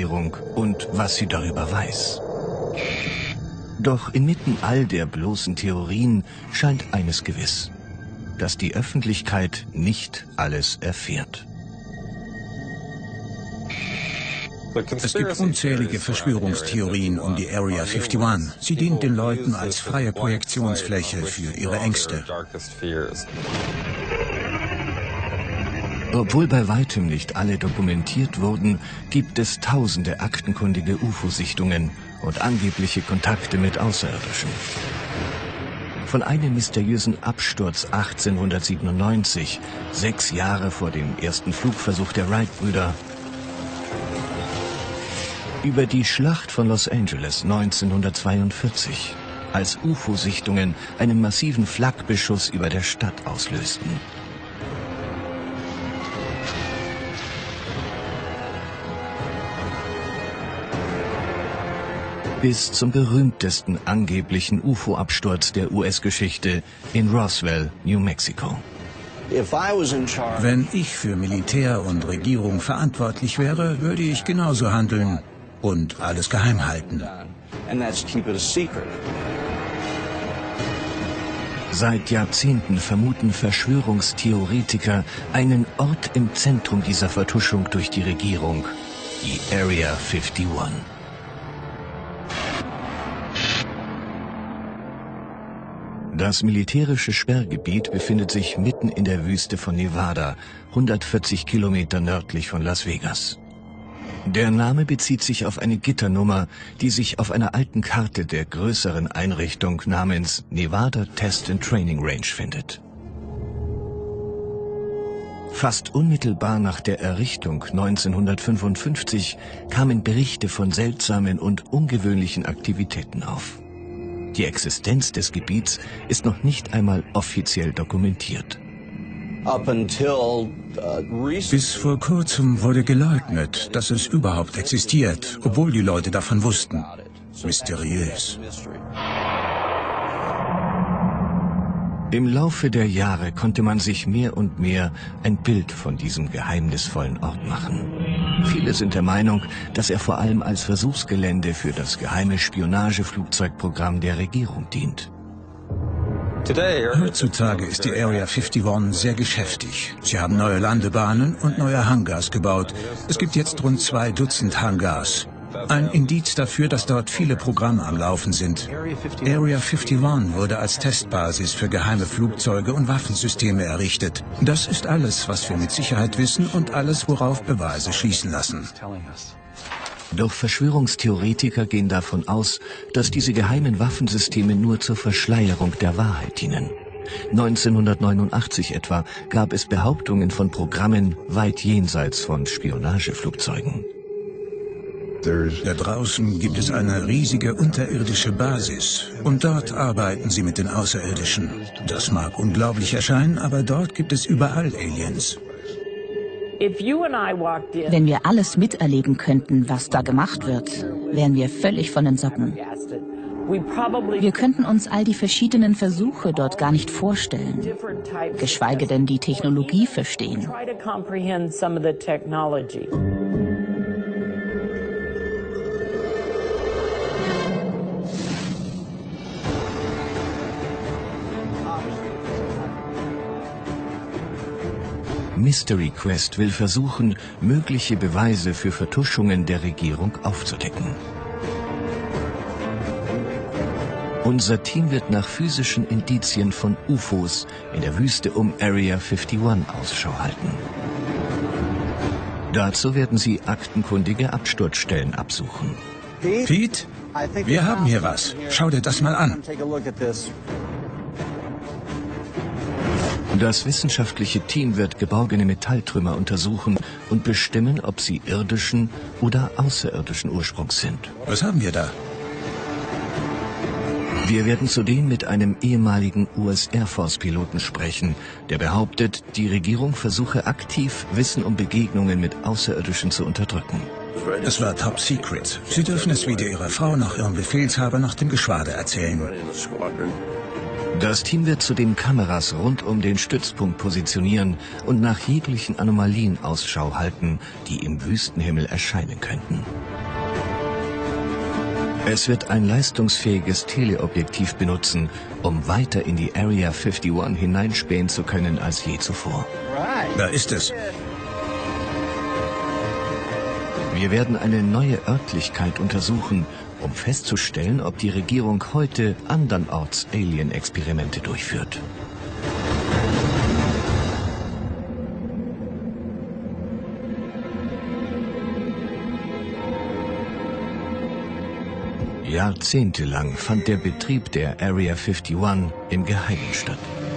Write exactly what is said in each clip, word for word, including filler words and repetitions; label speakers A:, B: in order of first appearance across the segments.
A: US-Regierung und was sie darüber weiß. Doch inmitten all der bloßen Theorien scheint eines gewiss: dass die Öffentlichkeit nicht alles erfährt.
B: Es gibt unzählige Verschwörungstheorien um die Area einundfünfzig. Sie dient den Leuten als freie Projektionsfläche für ihre Ängste.
A: Obwohl bei weitem nicht alle dokumentiert wurden, gibt es tausende aktenkundige U F O-Sichtungen und angebliche Kontakte mit Außerirdischen. Von einem mysteriösen Absturz achtzehnhundertsiebenundneunzig, sechs Jahre vor dem ersten Flugversuch der Wright-Brüder, über die Schlacht von Los Angeles neunzehnhundertzweiundvierzig, als U F O-Sichtungen einen massiven Flakbeschuss über der Stadt auslösten. Bis zum berühmtesten angeblichen U F O-Absturz der U S-Geschichte in Roswell, New Mexico.
B: Wenn ich für Militär und Regierung verantwortlich wäre, würde ich genauso handeln und alles geheim halten.
A: Seit Jahrzehnten vermuten Verschwörungstheoretiker einen Ort im Zentrum dieser Vertuschung durch die Regierung, die Area einundfünfzig. Das militärische Sperrgebiet befindet sich mitten in der Wüste von Nevada, hundertvierzig Kilometer nördlich von Las Vegas. Der Name bezieht sich auf eine Gitternummer, die sich auf einer alten Karte der größeren Einrichtung namens Nevada Test and Training Range findet. Fast unmittelbar nach der Errichtung neunzehnhundertfünfundfünfzig kamen Berichte von seltsamen und ungewöhnlichen Aktivitäten auf. Die Existenz des Gebiets ist noch nicht einmal offiziell dokumentiert.
B: Bis vor kurzem wurde geleugnet, dass es überhaupt existiert, obwohl die Leute davon wussten. Mysteriös.
A: Im Laufe der Jahre konnte man sich mehr und mehr ein Bild von diesem geheimnisvollen Ort machen. Viele sind der Meinung, dass er vor allem als Versuchsgelände für das geheime Spionageflugzeugprogramm der Regierung dient.
B: Heutzutage ist die Area einundfünfzig sehr geschäftig. Sie haben neue Landebahnen und neue Hangars gebaut. Es gibt jetzt rund zwei Dutzend Hangars. Ein Indiz dafür, dass dort viele Programme am Laufen sind. Area einundfünfzig wurde als Testbasis für geheime Flugzeuge und Waffensysteme errichtet. Das ist alles, was wir mit Sicherheit wissen und alles, worauf Beweise schließen lassen.
A: Doch Verschwörungstheoretiker gehen davon aus, dass diese geheimen Waffensysteme nur zur Verschleierung der Wahrheit dienen. neunzehnhundertneunundachtzig etwa gab es Behauptungen von Programmen weit jenseits von Spionageflugzeugen.
B: Da draußen gibt es eine riesige unterirdische Basis und dort arbeiten sie mit den Außerirdischen. Das mag unglaublich erscheinen, aber dort gibt es überall Aliens.
C: Wenn wir alles miterleben könnten, was da gemacht wird, wären wir völlig von den Socken. Wir könnten uns all die verschiedenen Versuche dort gar nicht vorstellen, geschweige denn die Technologie verstehen.
A: Mystery Quest will versuchen, mögliche Beweise für Vertuschungen der Regierung aufzudecken. Unser Team wird nach physischen Indizien von U F Os in der Wüste um Area einundfünfzig Ausschau halten. Dazu werden sie aktenkundige Absturzstellen absuchen.
B: Pete, wir haben hier was. Schau dir das mal an.
A: Das wissenschaftliche Team wird geborgene Metalltrümmer untersuchen und bestimmen, ob sie irdischen oder außerirdischen Ursprungs sind.
B: Was haben wir da?
A: Wir werden zudem mit einem ehemaligen U S Air Force-Piloten sprechen, der behauptet, die Regierung versuche aktiv, Wissen um Begegnungen mit Außerirdischen zu unterdrücken.
B: Es war top secret. Sie dürfen es weder Ihrer Frau noch Ihrem Befehlshaber noch dem Geschwader erzählen.
A: Das Team wird zudem Kameras rund um den Stützpunkt positionieren und nach jeglichen Anomalien Ausschau halten, die im Wüstenhimmel erscheinen könnten. Es wird ein leistungsfähiges Teleobjektiv benutzen, um weiter in die Area einundfünfzig hineinspähen zu können als je zuvor.
B: Da ist es.
A: Wir werden eine neue Örtlichkeit untersuchen, um festzustellen, ob die Regierung heute andernorts Alien-Experimente durchführt. Jahrzehntelang fand der Betrieb der Area einundfünfzig im Geheimen statt.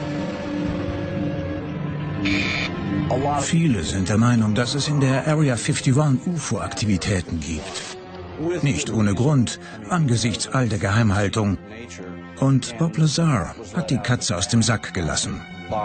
B: Viele sind der Meinung, dass es in der Area einundfünfzig U F O-Aktivitäten gibt. Nicht ohne Grund, angesichts all der Geheimhaltung. Und Bob Lazar hat die Katze aus dem Sack gelassen.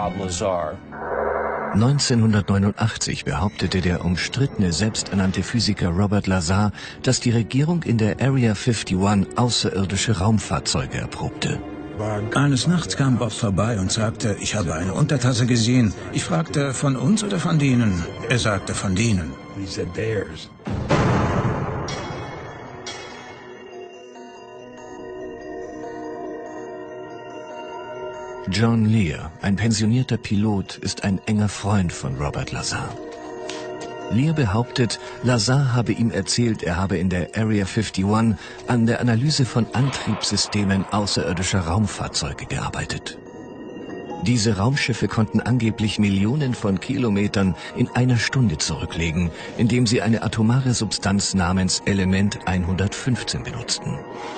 A: neunzehnhundertneunundachtzig behauptete der umstrittene selbsternannte Physiker Robert Lazar, dass die Regierung in der Area einundfünfzig außerirdische Raumfahrzeuge erprobte.
B: Eines Nachts kam Bob vorbei und sagte, ich habe eine Untertasse gesehen. Ich fragte, von uns oder von denen? Er sagte, von denen.
A: John Lear, ein pensionierter Pilot, ist ein enger Freund von Robert Lazar. Lear behauptet, Lazar habe ihm erzählt, er habe in der Area einundfünfzig an der Analyse von Antriebssystemen außerirdischer Raumfahrzeuge gearbeitet. Diese Raumschiffe konnten angeblich Millionen von Kilometern in einer Stunde zurücklegen, indem sie eine atomare Substanz namens Element hundertfünfzehn benutzten.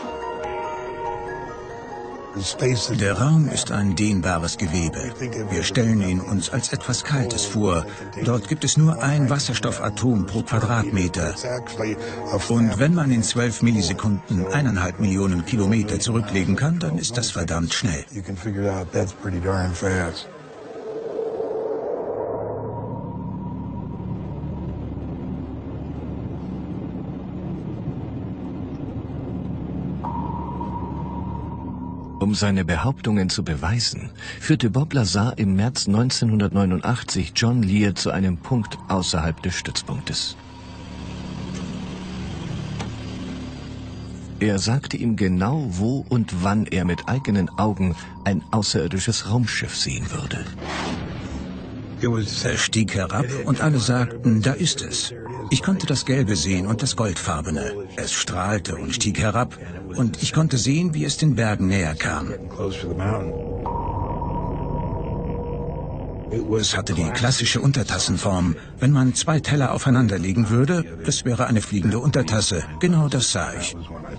B: Der Raum ist ein dehnbares Gewebe. Wir stellen ihn uns als etwas Kaltes vor. Dort gibt es nur ein Wasserstoffatom pro Quadratmeter. Und wenn man in zwölf Millisekunden eineinhalb Millionen Kilometer zurücklegen kann, dann ist das verdammt schnell.
A: Um seine Behauptungen zu beweisen, führte Bob Lazar im März neunzehnhundertneunundachtzig John Lear zu einem Punkt außerhalb des Stützpunktes. Er sagte ihm genau, wo und wann er mit eigenen Augen ein außerirdisches Raumschiff sehen würde.
B: Er stieg herab und alle sagten, da ist es. Ich konnte das Gelbe sehen und das Goldfarbene. Es strahlte und stieg herab und ich konnte sehen, wie es den Bergen näher kam. Es hatte die klassische Untertassenform. Wenn man zwei Teller aufeinanderlegen würde, es wäre eine fliegende Untertasse. Genau das sah ich.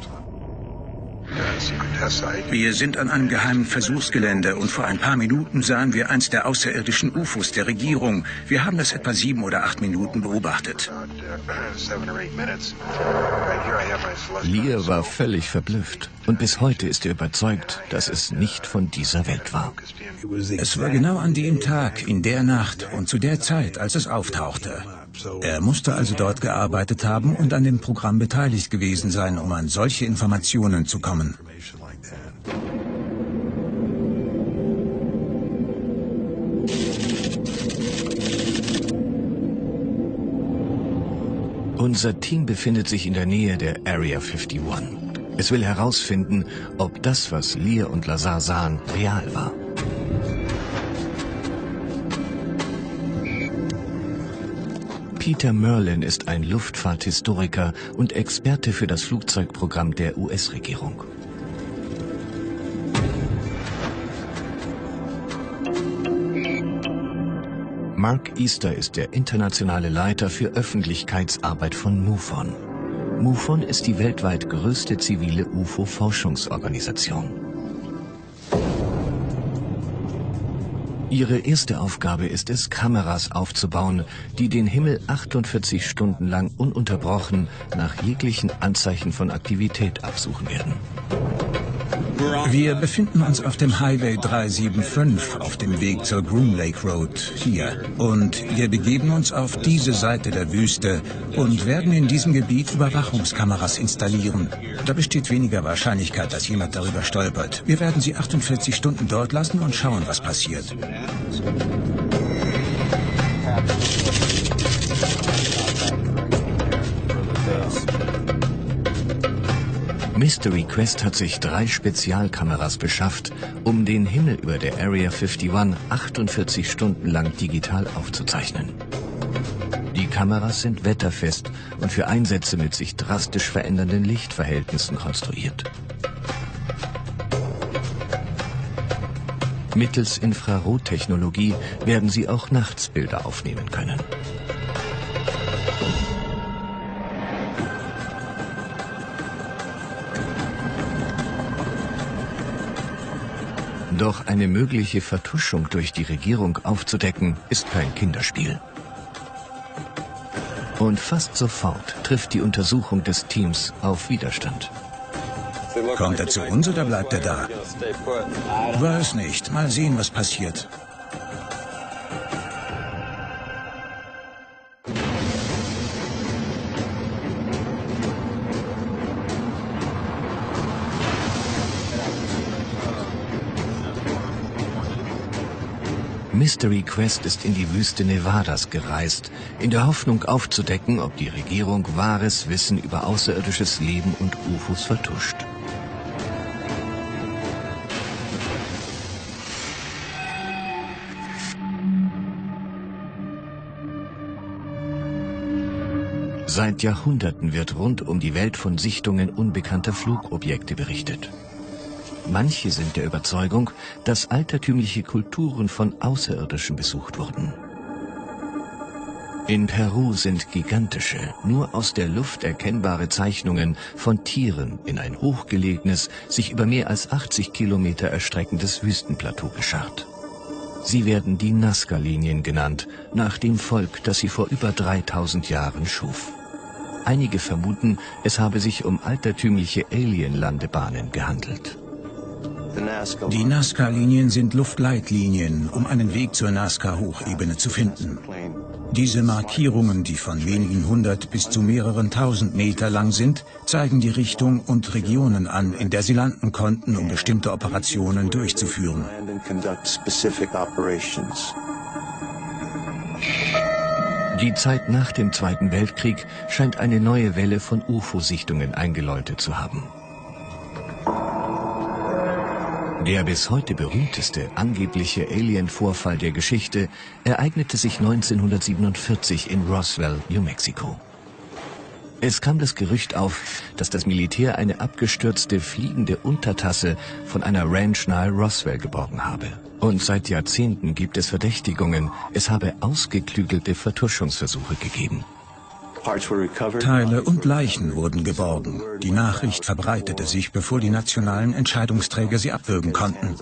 B: Wir sind an einem geheimen Versuchsgelände und vor ein paar Minuten sahen wir eins der außerirdischen U F Os der Regierung. Wir haben das etwa sieben oder acht Minuten beobachtet.
A: Lear war völlig verblüfft und bis heute ist er überzeugt, dass es nicht von dieser Welt war.
B: Es war genau an dem Tag, in der Nacht und zu der Zeit, als es auftauchte. Er musste also dort gearbeitet haben und an dem Programm beteiligt gewesen sein, um an solche Informationen zu kommen.
A: Unser Team befindet sich in der Nähe der Area einundfünfzig. Es will herausfinden, ob das, was Lear und Lazar sahen, real war. Peter Merlin ist ein Luftfahrthistoriker und Experte für das Flugzeugprogramm der U S-Regierung. Mark Easter ist der internationale Leiter für Öffentlichkeitsarbeit von MUFON. MUFON ist die weltweit größte zivile U F O-Forschungsorganisation. Ihre erste Aufgabe ist es, Kameras aufzubauen, die den Himmel achtundvierzig Stunden lang ununterbrochen nach jeglichen Anzeichen von Aktivität absuchen werden.
B: Wir befinden uns auf dem Highway dreihunderfünfundsiebzig auf dem Weg zur Groom Lake Road hier. Und wir begeben uns auf diese Seite der Wüste und werden in diesem Gebiet Überwachungskameras installieren. Da besteht weniger Wahrscheinlichkeit, dass jemand darüber stolpert. Wir werden sie achtundvierzig Stunden dort lassen und schauen, was passiert.
A: Mystery Quest hat sich drei Spezialkameras beschafft, um den Himmel über der Area einundfünfzig achtundvierzig Stunden lang digital aufzuzeichnen. Die Kameras sind wetterfest und für Einsätze mit sich drastisch verändernden Lichtverhältnissen konstruiert. Mittels Infrarottechnologie werden sie auch nachts Bilder aufnehmen können. Doch eine mögliche Vertuschung durch die Regierung aufzudecken, ist kein Kinderspiel. Und fast sofort trifft die Untersuchung des Teams auf Widerstand.
B: Kommt er zu uns oder bleibt er da? Weiß nicht. Mal sehen, was passiert.
A: Mystery Quest ist in die Wüste Nevadas gereist, in der Hoffnung aufzudecken, ob die Regierung wahres Wissen über außerirdisches Leben und U F Os vertuscht. Seit Jahrhunderten wird rund um die Welt von Sichtungen unbekannter Flugobjekte berichtet. Manche sind der Überzeugung, dass altertümliche Kulturen von Außerirdischen besucht wurden. In Peru sind gigantische, nur aus der Luft erkennbare Zeichnungen von Tieren in ein hochgelegenes, sich über mehr als achtzig Kilometer erstreckendes Wüstenplateau gescharrt. Sie werden die Nazca-Linien genannt, nach dem Volk, das sie vor über dreitausend Jahren schuf. Einige vermuten, es habe sich um altertümliche Alien-Landebahnen gehandelt.
B: Die Nazca-Linien sind Luftleitlinien, um einen Weg zur Nazca-Hochebene zu finden. Diese Markierungen, die von wenigen hundert bis zu mehreren tausend Meter lang sind, zeigen die Richtung und Regionen an, in der sie landen konnten, um bestimmte Operationen durchzuführen.
A: Die Zeit nach dem Zweiten Weltkrieg scheint eine neue Welle von U F O-Sichtungen eingeläutet zu haben. Der bis heute berühmteste angebliche Alien-Vorfall der Geschichte ereignete sich neunzehnhundertsiebenundvierzig in Roswell, New Mexico. Es kam das Gerücht auf, dass das Militär eine abgestürzte fliegende Untertasse von einer Ranch nahe Roswell geborgen habe. Und seit Jahrzehnten gibt es Verdächtigungen, es habe ausgeklügelte Vertuschungsversuche gegeben.
B: Teile und Leichen wurden geborgen. Die Nachricht verbreitete sich, bevor die nationalen Entscheidungsträger sie abwürgen konnten.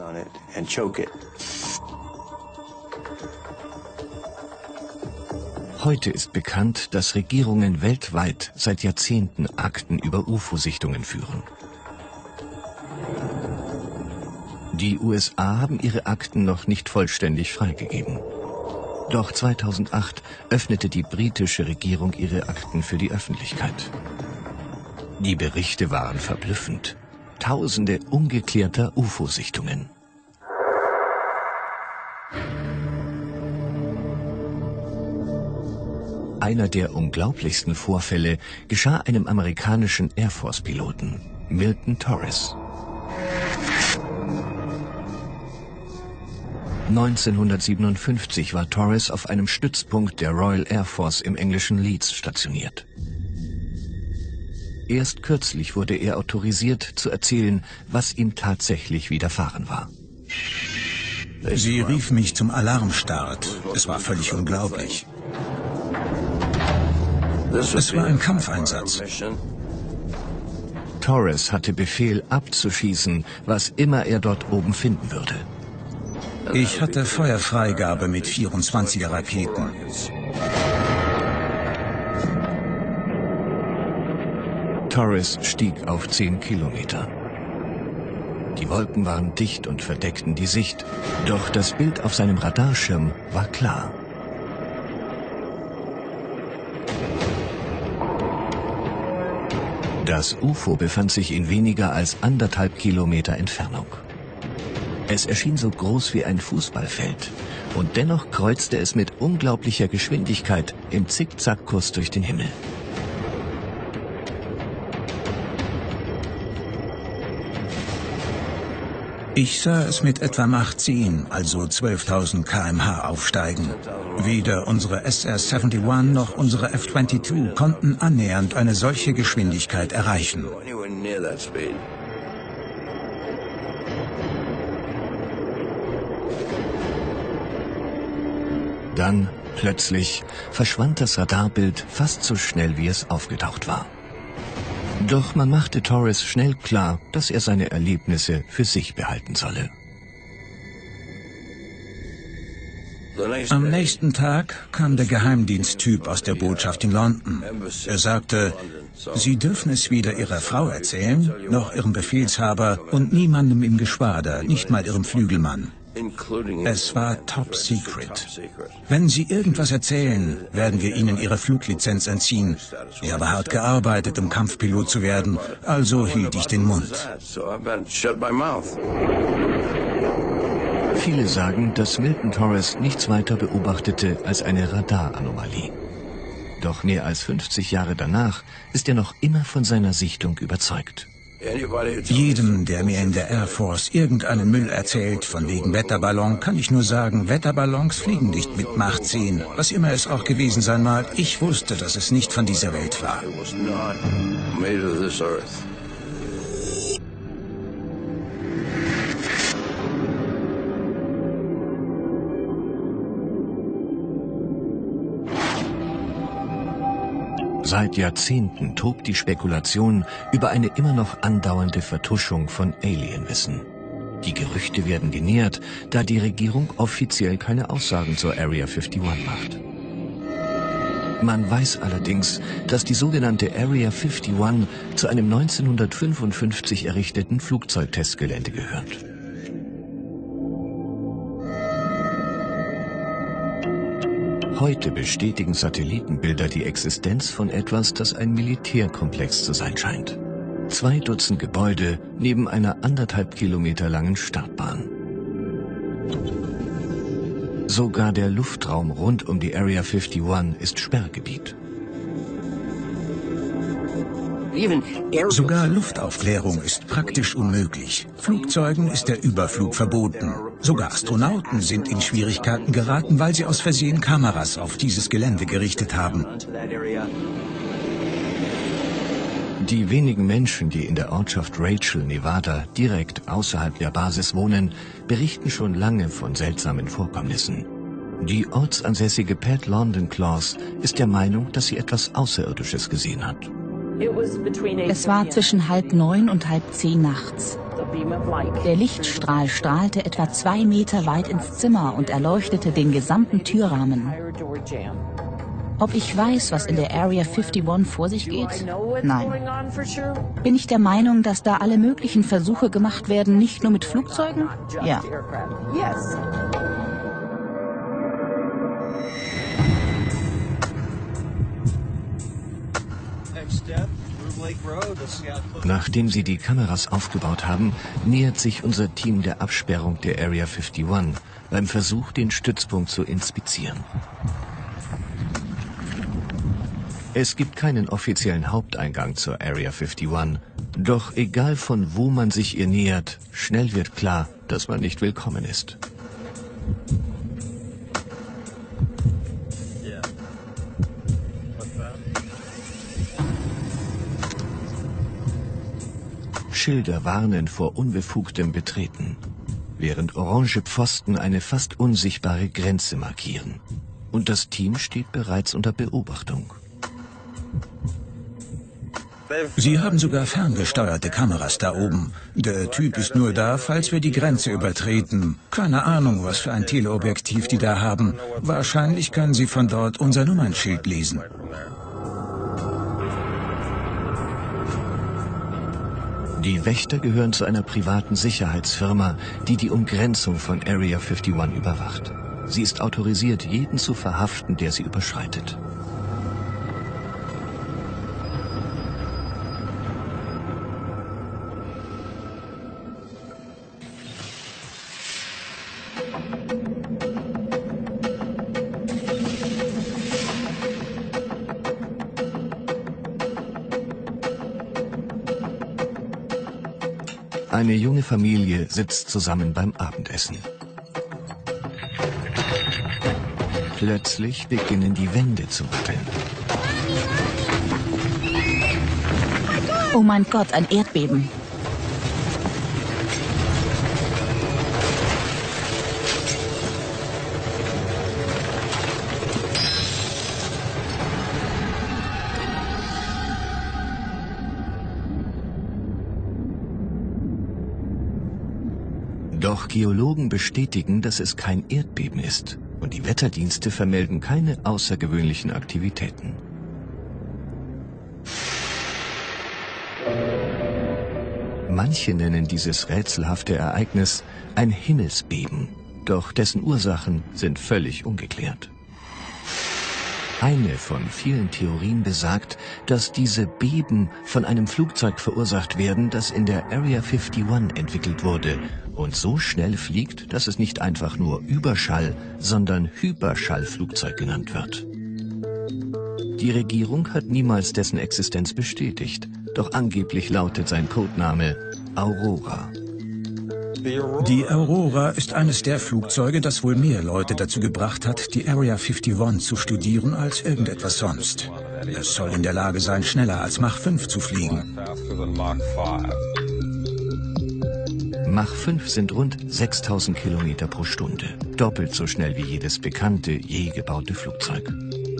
A: Heute ist bekannt, dass Regierungen weltweit seit Jahrzehnten Akten über U F O-Sichtungen führen. Die U S A haben ihre Akten noch nicht vollständig freigegeben. Doch zweitausendacht öffnete die britische Regierung ihre Akten für die Öffentlichkeit. Die Berichte waren verblüffend. Tausende ungeklärter U F O-Sichtungen. Einer der unglaublichsten Vorfälle geschah einem amerikanischen Air Force-Piloten, Milton Torres. neunzehnhundertsiebenundfünfzig war Torres auf einem Stützpunkt der Royal Air Force im englischen Leeds stationiert. Erst kürzlich wurde er autorisiert, zu erzählen, was ihm tatsächlich widerfahren war.
B: Sie rief mich zum Alarmstart. Es war völlig unglaublich. Es war ein Kampfeinsatz.
A: Torres hatte Befehl, abzuschießen, was immer er dort oben finden würde.
B: Ich hatte Feuerfreigabe mit vierundzwanziger Raketen.
A: Torres stieg auf zehn Kilometer. Die Wolken waren dicht und verdeckten die Sicht, doch das Bild auf seinem Radarschirm war klar. Das U F O befand sich in weniger als anderthalb Kilometer Entfernung. Es erschien so groß wie ein Fußballfeld und dennoch kreuzte es mit unglaublicher Geschwindigkeit im Zickzackkurs durch den Himmel.
B: Ich sah es mit etwa Mach zehn, also zwölftausend Kilometer pro Stunde aufsteigen. Weder unsere S R einundsiebzig noch unsere F zweiundzwanzig konnten annähernd eine solche Geschwindigkeit erreichen.
A: Dann, plötzlich, verschwand das Radarbild fast so schnell, wie es aufgetaucht war. Doch man machte Torres schnell klar, dass er seine Erlebnisse für sich behalten solle.
B: Am nächsten Tag kam der Geheimdiensttyp aus der Botschaft in London. Er sagte, Sie dürfen es weder Ihrer Frau erzählen, noch Ihrem Befehlshaber und niemandem im Geschwader, nicht mal Ihrem Flügelmann. Es war top secret. Wenn Sie irgendwas erzählen, werden wir Ihnen Ihre Fluglizenz entziehen. Ich habe hart gearbeitet, um Kampfpilot zu werden, also hielt ich den Mund.
A: Viele sagen, dass Milton Torres nichts weiter beobachtete als eine Radaranomalie. Doch mehr als fünfzig Jahre danach ist er noch immer von seiner Sichtung überzeugt.
B: Jedem, der mir in der Air Force irgendeinen Müll erzählt, von wegen Wetterballon, kann ich nur sagen, Wetterballons fliegen nicht mit Mach zehn. Was immer es auch gewesen sein mag, ich wusste, dass es nicht von dieser Welt war.
A: Seit Jahrzehnten tobt die Spekulation über eine immer noch andauernde Vertuschung von Alienwissen. Die Gerüchte werden genährt, da die Regierung offiziell keine Aussagen zur Area einundfünfzig macht. Man weiß allerdings, dass die sogenannte Area einundfünfzig zu einem neunzehnhundertfünfundfünfzig errichteten Flugzeugtestgelände gehört. Heute bestätigen Satellitenbilder die Existenz von etwas, das ein Militärkomplex zu sein scheint. Zwei Dutzend Gebäude neben einer anderthalb Kilometer langen Startbahn. Sogar der Luftraum rund um die Area einundfünfzig ist Sperrgebiet.
B: Sogar Luftaufklärung ist praktisch unmöglich. Flugzeugen ist der Überflug verboten. Sogar Astronauten sind in Schwierigkeiten geraten, weil sie aus Versehen Kameras auf dieses Gelände gerichtet haben.
A: Die wenigen Menschen, die in der Ortschaft Rachel, Nevada, direkt außerhalb der Basis wohnen, berichten schon lange von seltsamen Vorkommnissen. Die ortsansässige Pat London Claus ist der Meinung, dass sie etwas Außerirdisches gesehen hat.
C: Es war zwischen halb neun und halb zehn nachts. Der Lichtstrahl strahlte etwa zwei Meter weit ins Zimmer und erleuchtete den gesamten Türrahmen. Ob ich weiß, was in der Area einundfünfzig vor sich geht? Nein. Bin ich der Meinung, dass da alle möglichen Versuche gemacht werden, nicht nur mit Flugzeugen? Ja.
A: Nachdem sie die Kameras aufgebaut haben, nähert sich unser Team der Absperrung der Area einundfünfzig beim Versuch, den Stützpunkt zu inspizieren. Es gibt keinen offiziellen Haupteingang zur Area einundfünfzig, doch egal von wo man sich ihr nähert, schnell wird klar, dass man nicht willkommen ist. Schilder warnen vor unbefugtem Betreten, während orange Pfosten eine fast unsichtbare Grenze markieren. Und das Team steht bereits unter Beobachtung.
B: Sie haben sogar ferngesteuerte Kameras da oben. Der Typ ist nur da, falls wir die Grenze übertreten. Keine Ahnung, was für ein Teleobjektiv die da haben. Wahrscheinlich können Sie von dort unser Nummernschild lesen.
A: Die Wächter gehören zu einer privaten Sicherheitsfirma, die die Umgrenzung von Area einundfünfzig überwacht. Sie ist autorisiert, jeden zu verhaften, der sie überschreitet. Eine junge Familie sitzt zusammen beim Abendessen. Plötzlich beginnen die Wände zu wackeln.
C: Oh mein Gott, ein Erdbeben.
A: Doch Geologen bestätigen, dass es kein Erdbeben ist, und die Wetterdienste vermelden keine außergewöhnlichen Aktivitäten. Manche nennen dieses rätselhafte Ereignis ein Himmelsbeben, doch dessen Ursachen sind völlig ungeklärt. Eine von vielen Theorien besagt, dass diese Beben von einem Flugzeug verursacht werden, das in der Area einundfünfzig entwickelt wurde und so schnell fliegt, dass es nicht einfach nur Überschall, sondern Hyperschallflugzeug genannt wird. Die Regierung hat niemals dessen Existenz bestätigt, doch angeblich lautet sein Codename Aurora.
B: Die Aurora ist eines der Flugzeuge, das wohl mehr Leute dazu gebracht hat, die Area einundfünfzig zu studieren als irgendetwas sonst. Es soll in der Lage sein, schneller als Mach fünf zu fliegen.
A: Mach fünf sind rund sechstausend Kilometer pro Stunde, doppelt so schnell wie jedes bekannte, je gebaute Flugzeug.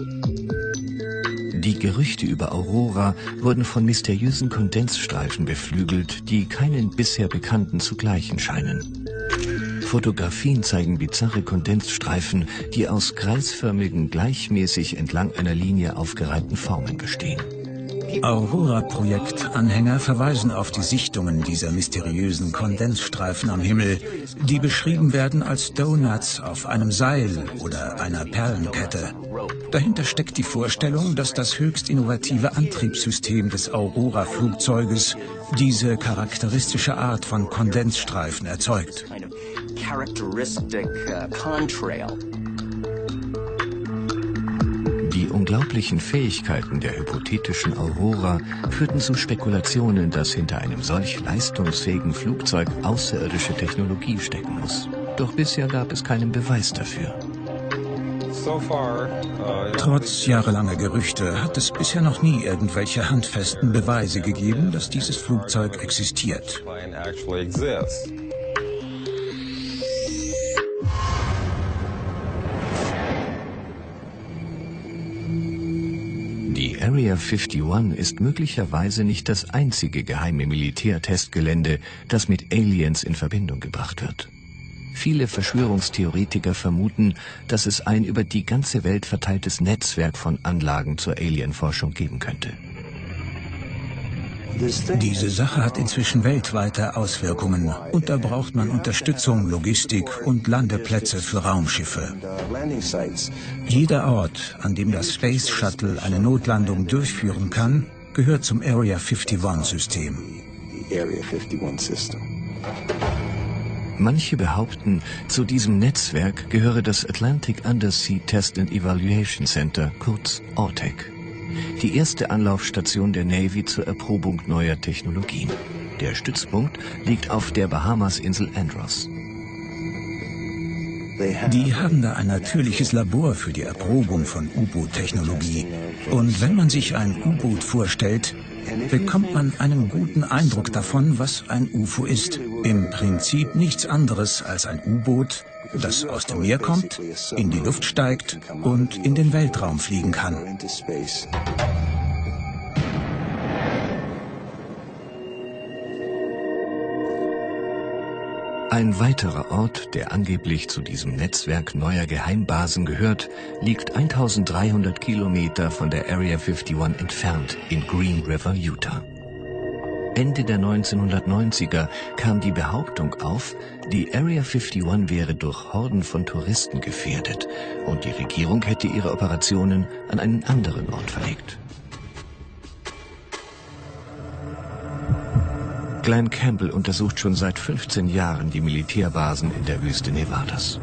A: Die Gerüchte über Aurora wurden von mysteriösen Kondensstreifen beflügelt, die keinen bisher bekannten zu gleichen scheinen. Fotografien zeigen bizarre Kondensstreifen, die aus kreisförmigen, gleichmäßig entlang einer Linie aufgereihten Formen bestehen.
B: Aurora-Projekt-Anhänger verweisen auf die Sichtungen dieser mysteriösen Kondensstreifen am Himmel, die beschrieben werden als Donuts auf einem Seil oder einer Perlenkette. Dahinter steckt die Vorstellung, dass das höchst innovative Antriebssystem des Aurora-Flugzeuges diese charakteristische Art von Kondensstreifen erzeugt.
A: Die unglaublichen Fähigkeiten der hypothetischen Aurora führten zu Spekulationen, dass hinter einem solch leistungsfähigen Flugzeug außerirdische Technologie stecken muss. Doch bisher gab es keinen Beweis dafür.
B: Trotz jahrelanger Gerüchte hat es bisher noch nie irgendwelche handfesten Beweise gegeben, dass dieses Flugzeug existiert.
A: Die Area einundfünfzig ist möglicherweise nicht das einzige geheime Militärtestgelände, das mit Aliens in Verbindung gebracht wird. Viele Verschwörungstheoretiker vermuten, dass es ein über die ganze Welt verteiltes Netzwerk von Anlagen zur Alienforschung geben könnte.
B: Diese Sache hat inzwischen weltweite Auswirkungen und da braucht man Unterstützung, Logistik und Landeplätze für Raumschiffe. Jeder Ort, an dem das Space Shuttle eine Notlandung durchführen kann, gehört zum Area einundfünfzig-System.
A: Manche behaupten, zu diesem Netzwerk gehöre das Atlantic Undersea Test and Evaluation Center, kurz A T E C. Die erste Anlaufstation der Navy zur Erprobung neuer Technologien. Der Stützpunkt liegt auf der Bahamasinsel Andros.
B: Die haben da ein natürliches Labor für die Erprobung von U-Boot-Technologie. Und wenn man sich ein U-Boot vorstellt, bekommt man einen guten Eindruck davon, was ein U F O ist. Im Prinzip nichts anderes als ein U-Boot, das aus dem Meer kommt, in die Luft steigt und in den Weltraum fliegen kann.
A: Ein weiterer Ort, der angeblich zu diesem Netzwerk neuer Geheimbasen gehört, liegt eintausenddreihundert Kilometer von der Area einundfünfzig entfernt in Green River, Utah. Ende der neunzehnhundertneunziger kam die Behauptung auf, die Area einundfünfzig wäre durch Horden von Touristen gefährdet und die Regierung hätte ihre Operationen an einen anderen Ort verlegt. Glenn Campbell untersucht schon seit fünfzehn Jahren die Militärbasen in der Wüste Nevadas.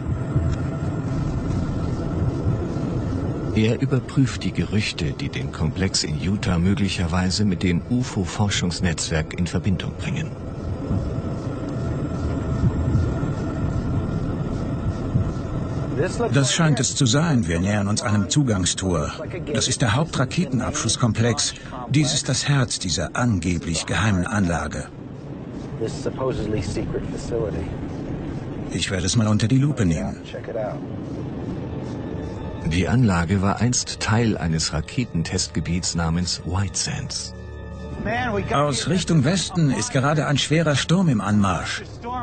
A: Er überprüft die Gerüchte, die den Komplex in Utah möglicherweise mit dem U F O-Forschungsnetzwerk in Verbindung bringen.
B: Das scheint es zu sein. Wir nähern uns einem Zugangstor. Das ist der Hauptraketenabschusskomplex. Dies ist das Herz dieser angeblich geheimen Anlage. Ich werde es mal unter die Lupe nehmen.
A: Die Anlage war einst Teil eines Raketentestgebiets namens White Sands.
B: Aus Richtung Westen ist gerade ein schwerer Sturm im Anmarsch.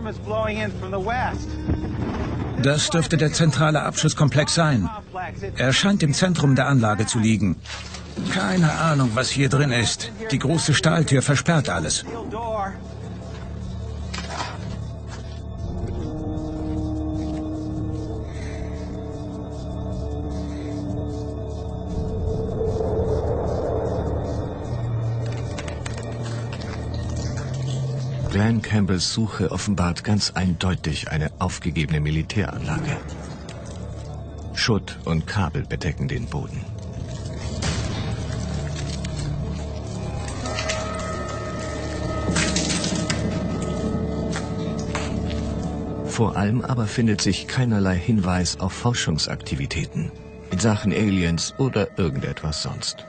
B: Das dürfte der zentrale Abschusskomplex sein. Er scheint im Zentrum der Anlage zu liegen. Keine Ahnung, was hier drin ist. Die große Stahltür versperrt alles.
A: Glenn Campbells Suche offenbart ganz eindeutig eine aufgegebene Militäranlage. Schutt und Kabel bedecken den Boden. Vor allem aber findet sich keinerlei Hinweis auf Forschungsaktivitäten in Sachen Aliens oder irgendetwas sonst.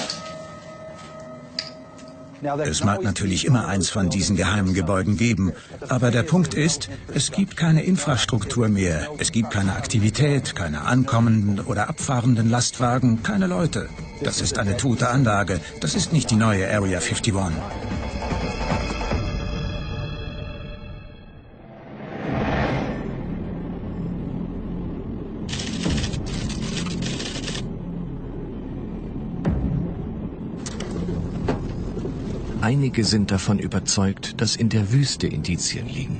B: Es mag natürlich immer eins von diesen geheimen Gebäuden geben, aber der Punkt ist, es gibt keine Infrastruktur mehr, es gibt keine Aktivität, keine ankommenden oder abfahrenden Lastwagen, keine Leute. Das ist eine tote Anlage, das ist nicht die neue Area einundfünfzig.
A: Einige sind davon überzeugt, dass in der Wüste Indizien liegen.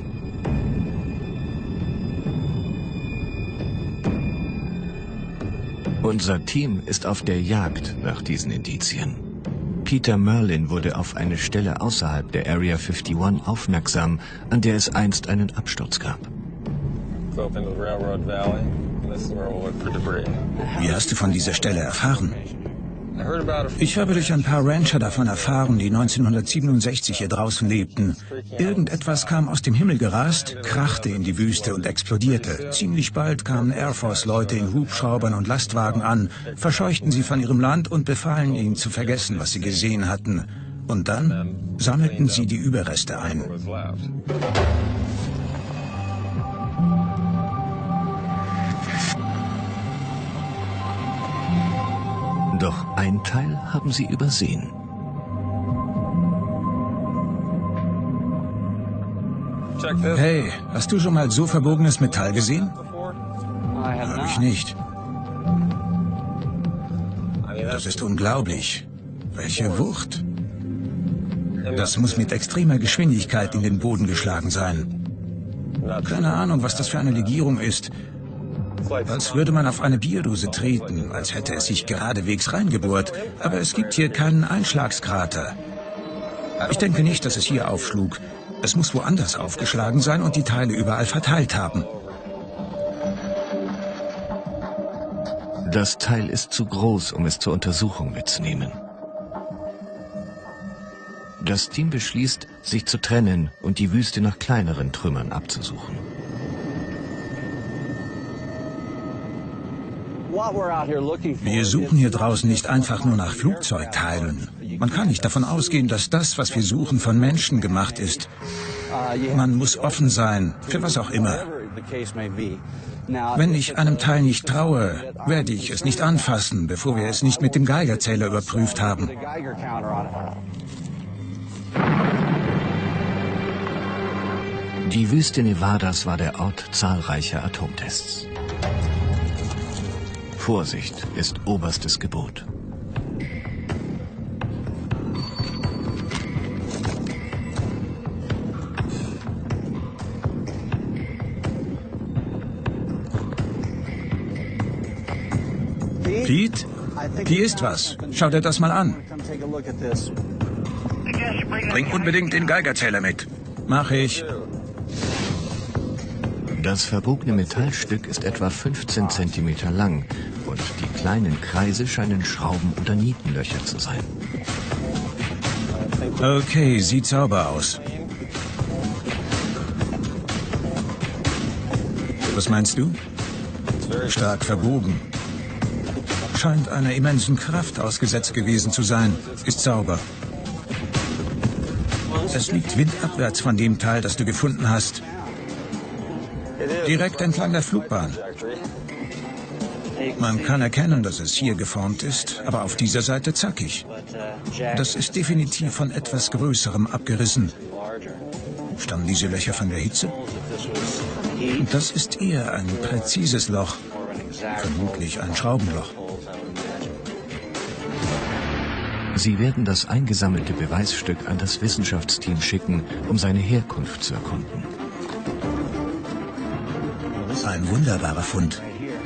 A: Unser Team ist auf der Jagd nach diesen Indizien. Peter Merlin wurde auf eine Stelle außerhalb der Area einundfünfzig aufmerksam, an der es einst einen Absturz gab.
B: Wie hast du von dieser Stelle erfahren? Ich habe durch ein paar Rancher davon erfahren, die neunzehnhundertsiebenundsechzig hier draußen lebten. Irgendetwas kam aus dem Himmel gerast, krachte in die Wüste und explodierte. Ziemlich bald kamen Air Force-Leute in Hubschraubern und Lastwagen an, verscheuchten sie von ihrem Land und befahlen ihnen zu vergessen, was sie gesehen hatten. Und dann sammelten sie die Überreste ein.
A: Doch ein Teil haben sie übersehen.
B: Hey, hast du schon mal so verbogenes Metall gesehen? Habe ich nicht. Das ist unglaublich. Welche Wucht. Das muss mit extremer Geschwindigkeit in den Boden geschlagen sein. Keine Ahnung, was das für eine Legierung ist. Als würde man auf eine Bierdose treten, als hätte es sich geradewegs reingebohrt. Aber es gibt hier keinen Einschlagskrater. Ich denke nicht, dass es hier aufschlug. Es muss woanders aufgeschlagen sein und die Teile überall verteilt haben.
A: Das Teil ist zu groß, um es zur Untersuchung mitzunehmen. Das Team beschließt, sich zu trennen und die Wüste nach kleineren Trümmern abzusuchen.
B: Wir suchen hier draußen nicht einfach nur nach Flugzeugteilen. Man kann nicht davon ausgehen, dass das, was wir suchen, von Menschen gemacht ist. Man muss offen sein, für was auch immer. Wenn ich einem Teil nicht traue, werde ich es nicht anfassen, bevor wir es nicht mit dem Geigerzähler überprüft haben.
A: Die Wüste Nevadas war der Ort zahlreicher Atomtests. Vorsicht ist oberstes Gebot.
B: Pete? Hier ist was. Schau dir das mal an. Bring unbedingt den Geigerzähler mit. Mach ich.
A: Das verbogene Metallstück ist etwa fünfzehn Zentimeter lang und die kleinen Kreise scheinen Schrauben- oder Nietenlöcher zu sein.
B: Okay, sieht sauber aus. Was meinst du? Stark verbogen. Scheint einer immensen Kraft ausgesetzt gewesen zu sein. Ist sauber. Es liegt windabwärts von dem Teil, das du gefunden hast. Direkt entlang der Flugbahn. Man kann erkennen, dass es hier geformt ist, aber auf dieser Seite zackig. Das ist definitiv von etwas Größerem abgerissen. Stammen diese Löcher von der Hitze? Das ist eher ein präzises Loch. Vermutlich ein Schraubenloch.
A: Sie werden das eingesammelte Beweisstück an das Wissenschaftsteam schicken, um seine Herkunft zu erkunden.
B: Ein wunderbarer Fund.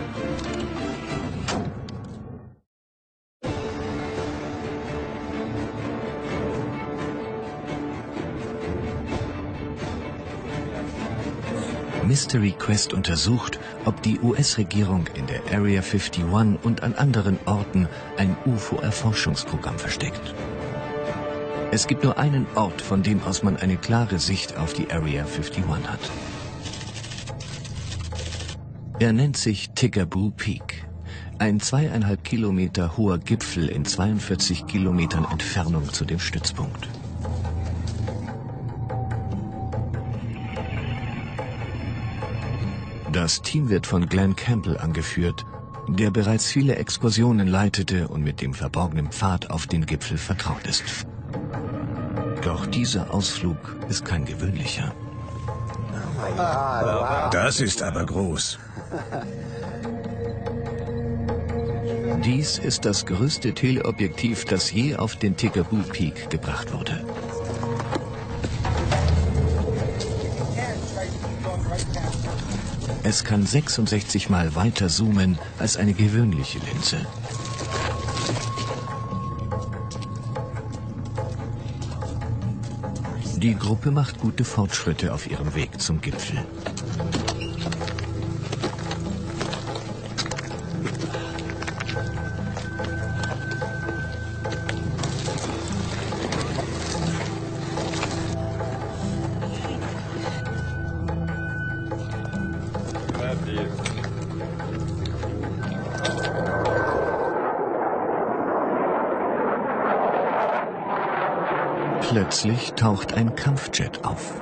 A: Mystery Quest untersucht, ob die U S-Regierung in der Area einundfünfzig und an anderen Orten ein U F O-Erforschungsprogramm versteckt. Es gibt nur einen Ort, von dem aus man eine klare Sicht auf die Area einundfünfzig hat. Er nennt sich Tikaboo Peak, ein zweieinhalb Kilometer hoher Gipfel in zweiundvierzig Kilometern Entfernung zu dem Stützpunkt. Das Team wird von Glenn Campbell angeführt, der bereits viele Exkursionen leitete und mit dem verborgenen Pfad auf den Gipfel vertraut ist. Doch dieser Ausflug ist kein gewöhnlicher.
B: Das ist aber groß.
A: Dies ist das größte Teleobjektiv, das je auf den Tikaboo Peak gebracht wurde. Es kann sechsundsechzig Mal weiter zoomen als eine gewöhnliche Linse. Die Gruppe macht gute Fortschritte auf ihrem Weg zum Gipfel. Plötzlich taucht ein Kampfjet auf.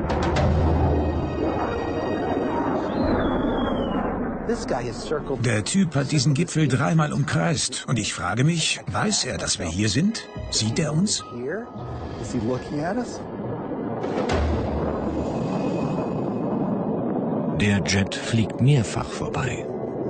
B: Der Typ hat diesen Gipfel dreimal umkreist. Und ich frage mich, weiß er, dass wir hier sind? Sieht er uns?
A: Der Jet fliegt mehrfach vorbei.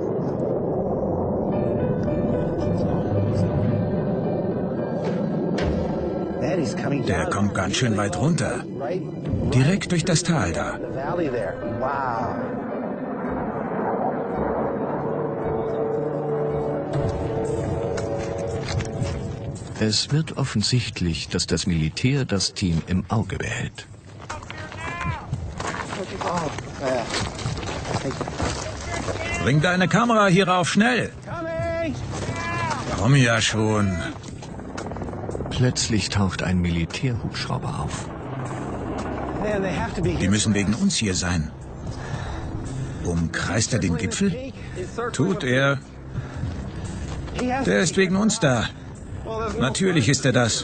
B: Der kommt ganz schön weit runter. Direkt durch das Tal da.
A: Es wird offensichtlich, dass das Militär das Team im Auge behält.
B: Bring deine Kamera hier rauf, schnell! Komm ja schon.
A: Plötzlich taucht ein Militärhubschrauber auf.
B: Die müssen wegen uns hier sein. Umkreist er den Gipfel? Tut er. Der ist wegen uns da. Natürlich ist er das.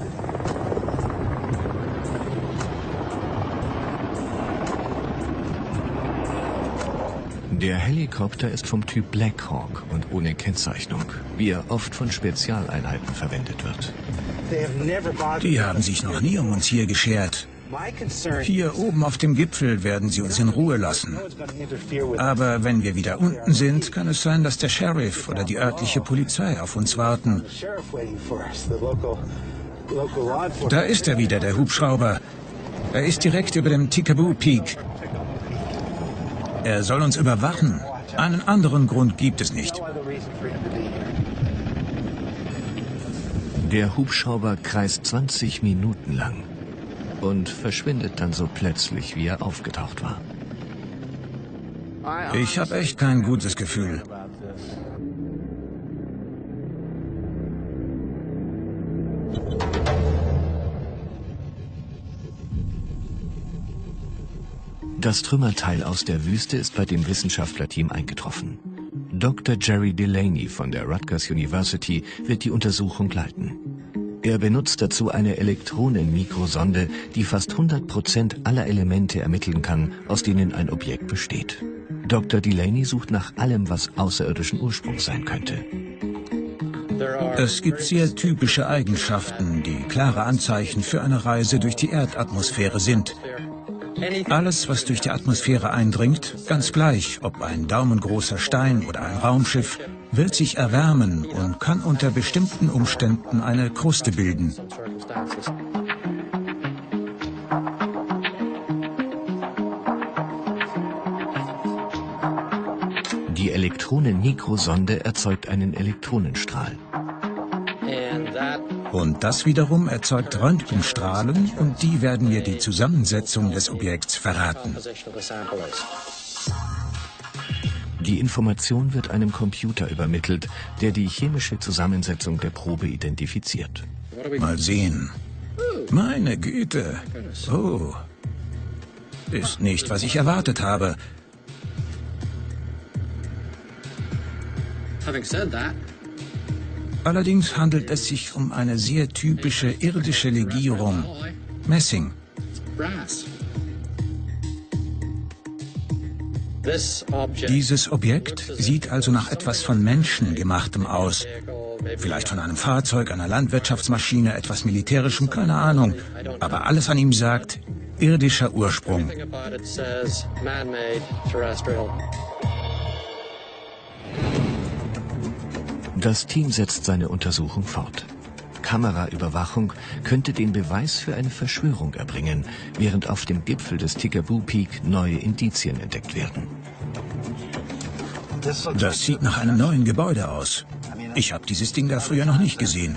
A: Der Helikopter ist vom Typ Black Hawk und ohne Kennzeichnung, wie er oft von Spezialeinheiten verwendet wird.
B: Die haben sich noch nie um uns hier geschert. Hier oben auf dem Gipfel werden sie uns in Ruhe lassen. Aber wenn wir wieder unten sind, kann es sein, dass der Sheriff oder die örtliche Polizei auf uns warten. Da ist er wieder, der Hubschrauber. Er ist direkt über dem Tikaboo Peak. Er soll uns überwachen. Einen anderen Grund gibt es nicht.
A: Der Hubschrauber kreist zwanzig Minuten lang und verschwindet dann so plötzlich, wie er aufgetaucht war.
B: Ich habe echt kein gutes Gefühl.
A: Das Trümmerteil aus der Wüste ist bei dem Wissenschaftlerteam eingetroffen. Doktor Jerry Delaney von der Rutgers University wird die Untersuchung leiten. Er benutzt dazu eine Elektronenmikrosonde, die fast hundert Prozent aller Elemente ermitteln kann, aus denen ein Objekt besteht. Doktor Delaney sucht nach allem, was außerirdischen Ursprungs sein könnte.
B: Es gibt sehr typische Eigenschaften, die klare Anzeichen für eine Reise durch die Erdatmosphäre sind. Alles, was durch die Atmosphäre eindringt, ganz gleich, ob ein daumengroßer Stein oder ein Raumschiff, wird sich erwärmen und kann unter bestimmten Umständen eine Kruste bilden.
A: Die Elektronenmikrosonde erzeugt einen Elektronenstrahl.
B: Und das wiederum erzeugt Röntgenstrahlen und die werden mir die Zusammensetzung des Objekts verraten.
A: Die Information wird einem Computer übermittelt, der die chemische Zusammensetzung der Probe identifiziert.
B: Mal sehen. Meine Güte. Oh. Ist nicht, was ich erwartet habe. Allerdings handelt es sich um eine sehr typische irdische Legierung. Messing. Dieses Objekt sieht also nach etwas von Menschengemachtem aus. Vielleicht von einem Fahrzeug, einer Landwirtschaftsmaschine, etwas Militärischem, keine Ahnung. Aber alles an ihm sagt, irdischer Ursprung.
A: Das Team setzt seine Untersuchung fort. Kameraüberwachung könnte den Beweis für eine Verschwörung erbringen, während auf dem Gipfel des Tikaboo Peak neue Indizien entdeckt werden.
B: Das sieht nach einem neuen Gebäude aus. Ich habe dieses Ding da früher noch nicht gesehen.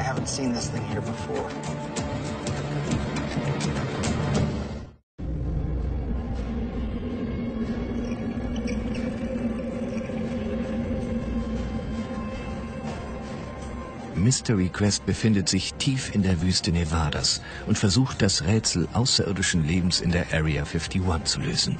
A: Mystery Quest befindet sich tief in der Wüste Nevadas und versucht, das Rätsel außerirdischen Lebens in der Area einundfünfzig zu lösen.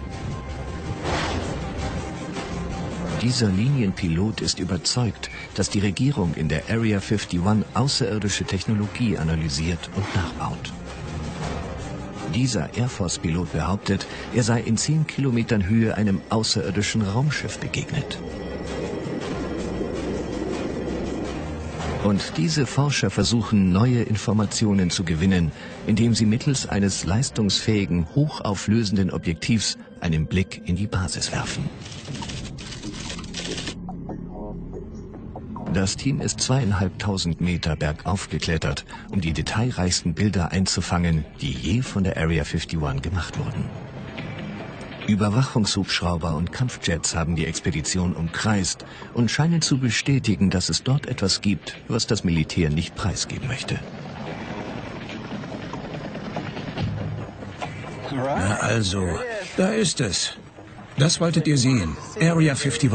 A: Dieser Linienpilot ist überzeugt, dass die Regierung in der Area einundfünfzig außerirdische Technologie analysiert und nachbaut. Dieser Air Force-Pilot behauptet, er sei in zehn Kilometern Höhe einem außerirdischen Raumschiff begegnet. Und diese Forscher versuchen, neue Informationen zu gewinnen, indem sie mittels eines leistungsfähigen, hochauflösenden Objektivs einen Blick in die Basis werfen. Das Team ist zweieinhalbtausend Meter bergauf geklettert, um die detailreichsten Bilder einzufangen, die je von der Area einundfünfzig gemacht wurden. Überwachungshubschrauber und Kampfjets haben die Expedition umkreist und scheinen zu bestätigen, dass es dort etwas gibt, was das Militär nicht preisgeben möchte.
B: Na also, da ist es. Das wolltet ihr sehen. Area einundfünfzig.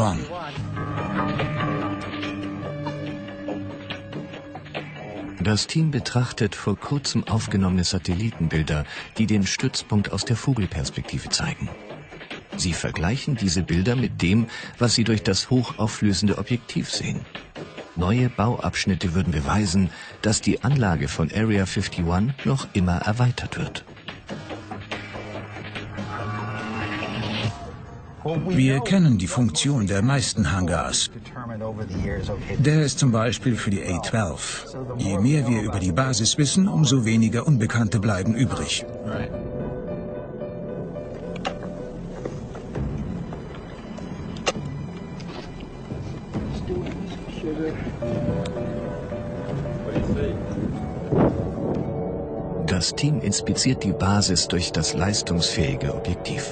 A: Das Team betrachtet vor kurzem aufgenommene Satellitenbilder, die den Stützpunkt aus der Vogelperspektive zeigen. Sie vergleichen diese Bilder mit dem, was sie durch das hochauflösende Objektiv sehen. Neue Bauabschnitte würden beweisen, dass die Anlage von Area einundfünfzig noch immer erweitert wird.
B: Wir kennen die Funktion der meisten Hangars. Der ist zum Beispiel für die A zwölf. Je mehr wir über die Basis wissen, umso weniger Unbekannte bleiben übrig.
A: Das Team inspiziert die Basis durch das leistungsfähige Objektiv.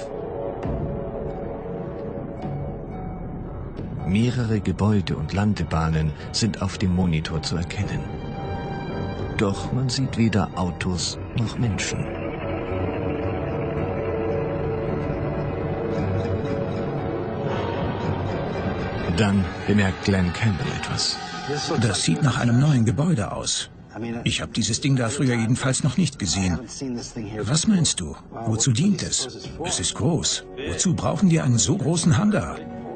A: Mehrere Gebäude und Landebahnen sind auf dem Monitor zu erkennen. Doch man sieht weder Autos noch Menschen. Dann bemerkt Glenn Campbell etwas.
B: Das sieht nach einem neuen Gebäude aus. Ich habe dieses Ding da früher jedenfalls noch nicht gesehen. Was meinst du? Wozu dient es? Es ist groß. Wozu brauchen die einen so großen Hangar?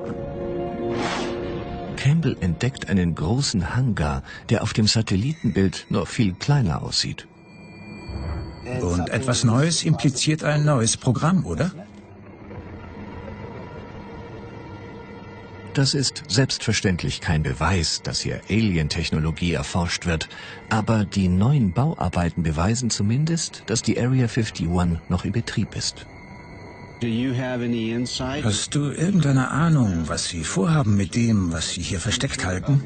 A: Campbell entdeckt einen großen Hangar, der auf dem Satellitenbild noch viel kleiner aussieht.
B: Und etwas Neues impliziert ein neues Programm, oder?
A: Das ist selbstverständlich kein Beweis, dass hier Alien-Technologie erforscht wird, aber die neuen Bauarbeiten beweisen zumindest, dass die Area einundfünfzig noch in Betrieb ist.
B: Hast du irgendeine Ahnung, was sie vorhaben mit dem, was sie hier versteckt halten?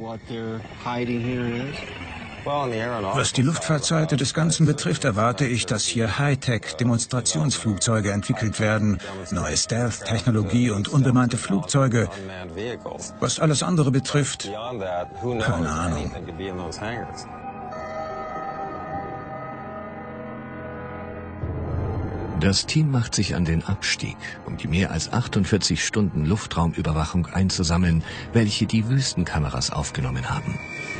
B: Was die Luftfahrtseite des Ganzen betrifft, erwarte ich, dass hier Hightech-Demonstrationsflugzeuge entwickelt werden, neue Stealth-Technologie und unbemannte Flugzeuge. Was alles andere betrifft, keine Ahnung.
A: Das Team macht sich an den Abstieg, um die mehr als achtundvierzig Stunden Luftraumüberwachung einzusammeln, welche die Wüstenkameras aufgenommen haben.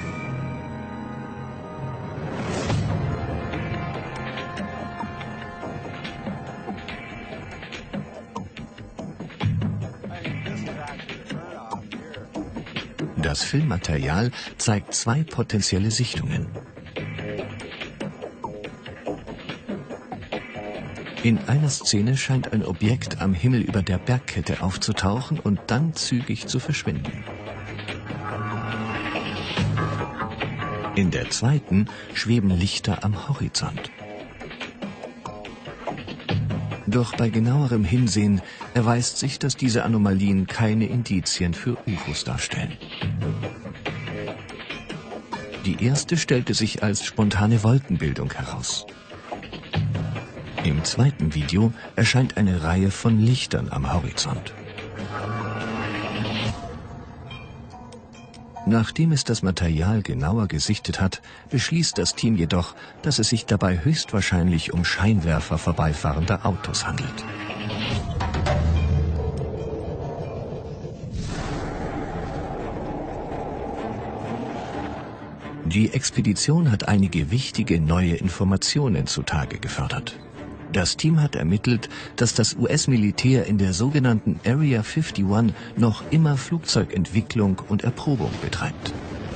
A: Das Filmmaterial zeigt zwei potenzielle Sichtungen. In einer Szene scheint ein Objekt am Himmel über der Bergkette aufzutauchen und dann zügig zu verschwinden. In der zweiten schweben Lichter am Horizont. Doch bei genauerem Hinsehen erweist sich, dass diese Anomalien keine Indizien für U F Os darstellen. Die erste stellte sich als spontane Wolkenbildung heraus. Im zweiten Video erscheint eine Reihe von Lichtern am Horizont. Nachdem es das Material genauer gesichtet hat, beschließt das Team jedoch, dass es sich dabei höchstwahrscheinlich um Scheinwerfer vorbeifahrender Autos handelt. Die Expedition hat einige wichtige neue Informationen zutage gefördert. Das Team hat ermittelt, dass das U S-Militär in der sogenannten Area einundfünfzig noch immer Flugzeugentwicklung und Erprobung betreibt.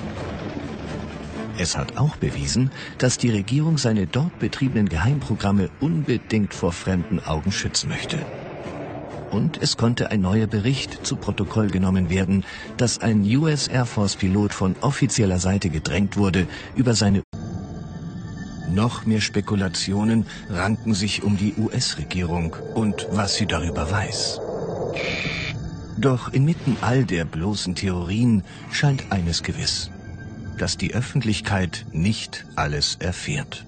A: Es hat auch bewiesen, dass die Regierung seine dort betriebenen Geheimprogramme unbedingt vor fremden Augen schützen möchte. Und es konnte ein neuer Bericht zu Protokoll genommen werden, dass ein U S Air Force-Pilot von offizieller Seite gedrängt wurde, über seine Noch mehr Spekulationen ranken sich um die U S-Regierung und was sie darüber weiß. Doch inmitten all der bloßen Theorien scheint eines gewiss: dass die Öffentlichkeit nicht alles erfährt.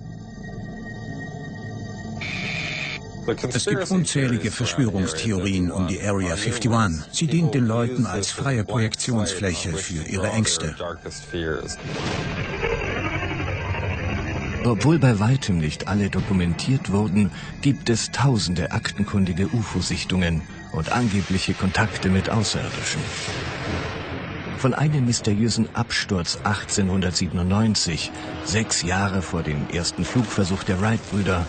B: Es gibt unzählige Verschwörungstheorien um die Area einundfünfzig. Sie dient den Leuten als freie Projektionsfläche für ihre Ängste.
A: Obwohl bei weitem nicht alle dokumentiert wurden, gibt es tausende aktenkundige U F O-Sichtungen und angebliche Kontakte mit Außerirdischen. Von einem mysteriösen Absturz achtzehnhundertsiebenundneunzig, sechs Jahre vor dem ersten Flugversuch der Wright-Brüder,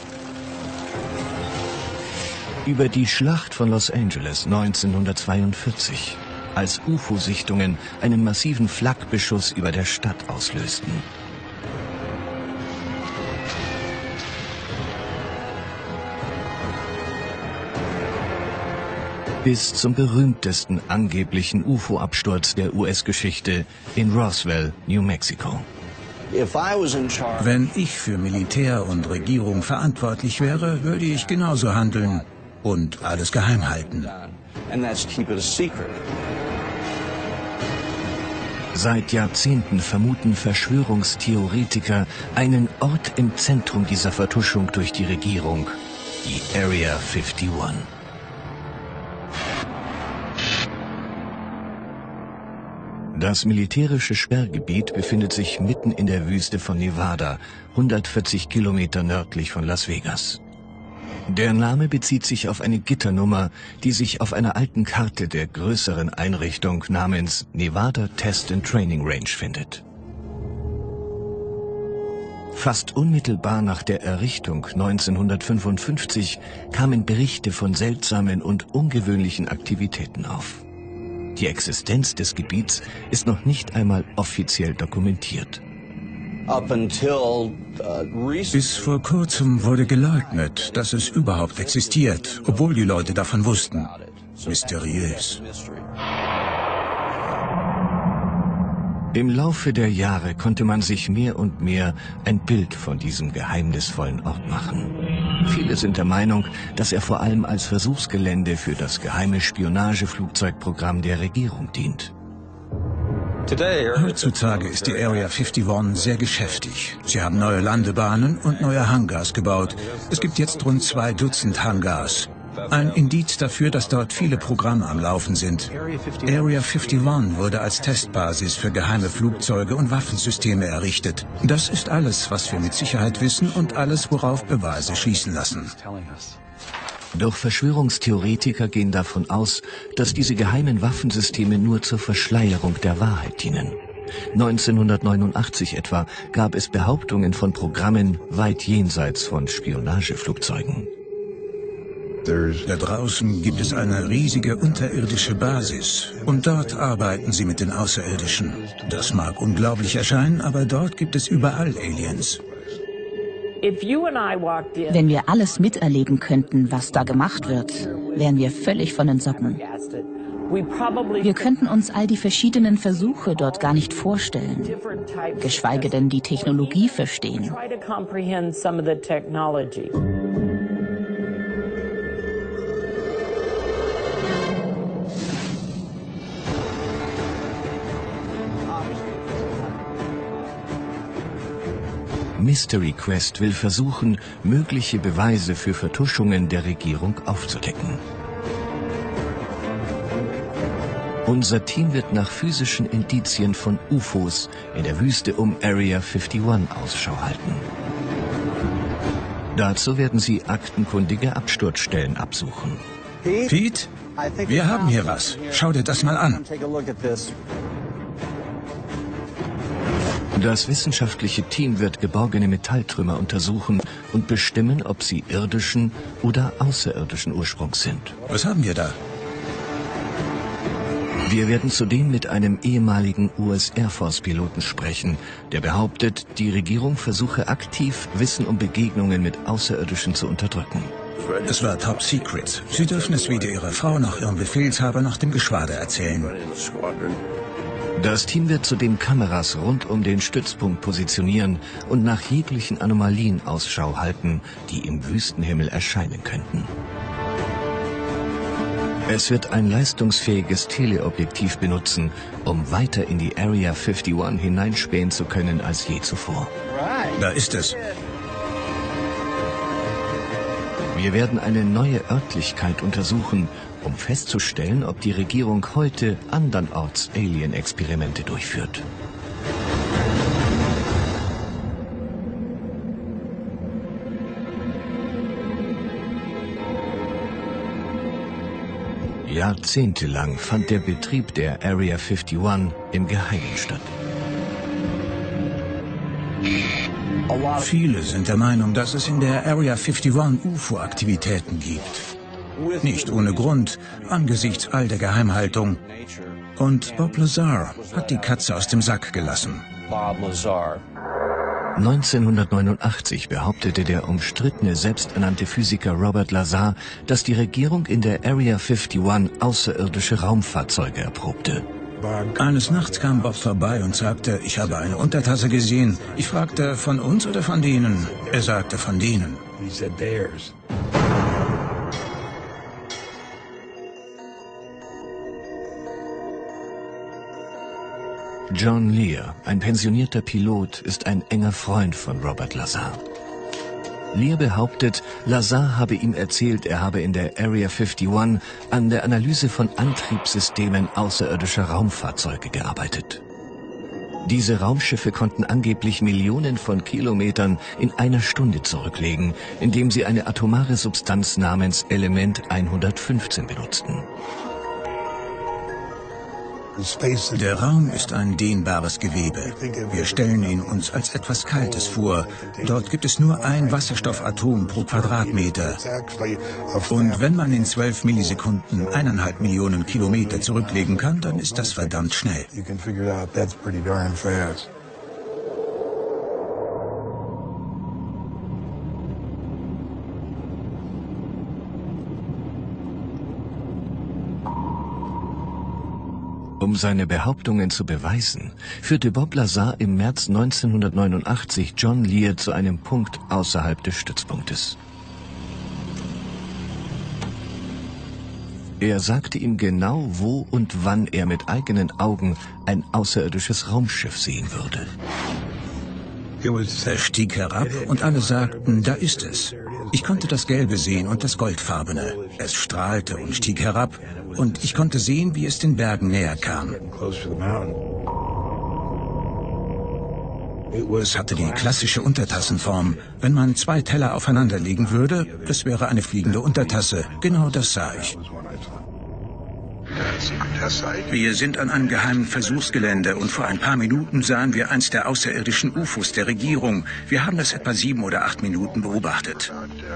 A: über die Schlacht von Los Angeles neunzehnhundertzweiundvierzig, als U F O-Sichtungen einen massiven Flakbeschuss über der Stadt auslösten. Bis zum berühmtesten angeblichen U F O-Absturz der U S-Geschichte in Roswell, New Mexico.
B: Wenn ich für Militär und Regierung verantwortlich wäre, würde ich genauso handeln und alles geheim halten.
A: Seit Jahrzehnten vermuten Verschwörungstheoretiker einen Ort im Zentrum dieser Vertuschung durch die Regierung, die Area einundfünfzig. Das militärische Sperrgebiet befindet sich mitten in der Wüste von Nevada, hundertvierzig Kilometer nördlich von Las Vegas. Der Name bezieht sich auf eine Gitternummer, die sich auf einer alten Karte der größeren Einrichtung namens Nevada Test and Training Range findet. Fast unmittelbar nach der Errichtung neunzehnhundertfünfundfünfzig kamen Berichte von seltsamen und ungewöhnlichen Aktivitäten auf. Die Existenz des Gebiets ist noch nicht einmal offiziell dokumentiert.
B: Bis vor kurzem wurde geleugnet, dass es überhaupt existiert, obwohl die Leute davon wussten. Mysteriös.
A: Im Laufe der Jahre konnte man sich mehr und mehr ein Bild von diesem geheimnisvollen Ort machen. Viele sind der Meinung, dass er vor allem als Versuchsgelände für das geheime Spionageflugzeugprogramm der Regierung dient.
B: Heutzutage ist die Area einundfünfzig sehr geschäftig. Sie haben neue Landebahnen und neue Hangars gebaut. Es gibt jetzt rund zwei Dutzend Hangars. Ein Indiz dafür, dass dort viele Programme am Laufen sind. Area einundfünfzig wurde als Testbasis für geheime Flugzeuge und Waffensysteme errichtet. Das ist alles, was wir mit Sicherheit wissen und alles, worauf Beweise schließen lassen.
A: Doch Verschwörungstheoretiker gehen davon aus, dass diese geheimen Waffensysteme nur zur Verschleierung der Wahrheit dienen. neunzehnhundertneunundachtzig etwa gab es Behauptungen von Programmen weit jenseits von Spionageflugzeugen.
B: Da draußen gibt es eine riesige unterirdische Basis und dort arbeiten sie mit den Außerirdischen. Das mag unglaublich erscheinen, aber dort gibt es überall Aliens.
C: Wenn wir alles miterleben könnten, was da gemacht wird, wären wir völlig von den Socken. Wir könnten uns all die verschiedenen Versuche dort gar nicht vorstellen, geschweige denn die Technologie verstehen.
A: Mystery Quest will versuchen, mögliche Beweise für Vertuschungen der Regierung aufzudecken. Unser Team wird nach physischen Indizien von U F Os in der Wüste um Area einundfünfzig Ausschau halten. Dazu werden sie aktenkundige Absturzstellen absuchen.
B: Pete, wir haben hier was. Schau dir das mal an.
A: Das wissenschaftliche Team wird geborgene Metalltrümmer untersuchen und bestimmen, ob sie irdischen oder außerirdischen Ursprungs sind.
B: Was haben wir da?
A: Wir werden zudem mit einem ehemaligen U S Air Force Piloten sprechen, der behauptet, die Regierung versuche aktiv, Wissen um Begegnungen mit Außerirdischen zu unterdrücken.
B: Es war top secret. Sie dürfen es weder Ihrer Frau noch Ihrem Befehlshaber noch dem Geschwader erzählen.
A: Das Team wird zudem Kameras rund um den Stützpunkt positionieren und nach jeglichen Anomalien Ausschau halten, die im Wüstenhimmel erscheinen könnten. Es wird ein leistungsfähiges Teleobjektiv benutzen, um weiter in die Area einundfünfzig hineinspähen zu können als je zuvor.
B: Da ist es.
A: Wir werden eine neue Örtlichkeit untersuchen, um festzustellen, ob die Regierung heute andernorts Alien-Experimente durchführt. Jahrzehntelang fand der Betrieb der Area einundfünfzig im Geheimen statt.
B: Viele sind der Meinung, dass es in der Area einundfünfzig U F O-Aktivitäten gibt. Nicht ohne Grund, angesichts all der Geheimhaltung. Und Bob Lazar hat die Katze aus dem Sack gelassen.
A: neunzehnhundertneunundachtzig behauptete der umstrittene selbsternannte Physiker Robert Lazar, dass die Regierung in der Area einundfünfzig außerirdische Raumfahrzeuge erprobte.
B: Eines Nachts kam Bob vorbei und sagte, ich habe eine Untertasse gesehen. Ich fragte, von uns oder von denen? Er sagte, von denen.
A: John Lear, ein pensionierter Pilot, ist ein enger Freund von Robert Lazar. Lear behauptet, Lazar habe ihm erzählt, er habe in der Area einundfünfzig an der Analyse von Antriebssystemen außerirdischer Raumfahrzeuge gearbeitet. Diese Raumschiffe konnten angeblich Millionen von Kilometern in einer Stunde zurücklegen, indem sie eine atomare Substanz namens Element hundertfünfzehn benutzten.
B: Der Raum ist ein dehnbares Gewebe. Wir stellen ihn uns als etwas Kaltes vor. Dort gibt es nur ein Wasserstoffatom pro Quadratmeter. Und wenn man in zwölf Millisekunden eineinhalb Millionen Kilometer zurücklegen kann, dann ist das verdammt schnell.
A: Um seine Behauptungen zu beweisen, führte Bob Lazar im März neunzehnhundertneunundachtzig John Lear zu einem Punkt außerhalb des Stützpunktes. Er sagte ihm genau, wo und wann er mit eigenen Augen ein außerirdisches Raumschiff sehen würde.
B: Er stieg herab und alle sagten, da ist es. Ich konnte das Gelbe sehen und das Goldfarbene. Es strahlte und stieg herab und ich konnte sehen, wie es den Bergen näher kam. Es hatte die klassische Untertassenform. Wenn man zwei Teller aufeinander legen würde, das wäre eine fliegende Untertasse. Genau das sah ich. Wir sind an einem geheimen Versuchsgelände und vor ein paar Minuten sahen wir eins der außerirdischen U F Os der Regierung. Wir haben das etwa sieben oder acht Minuten beobachtet.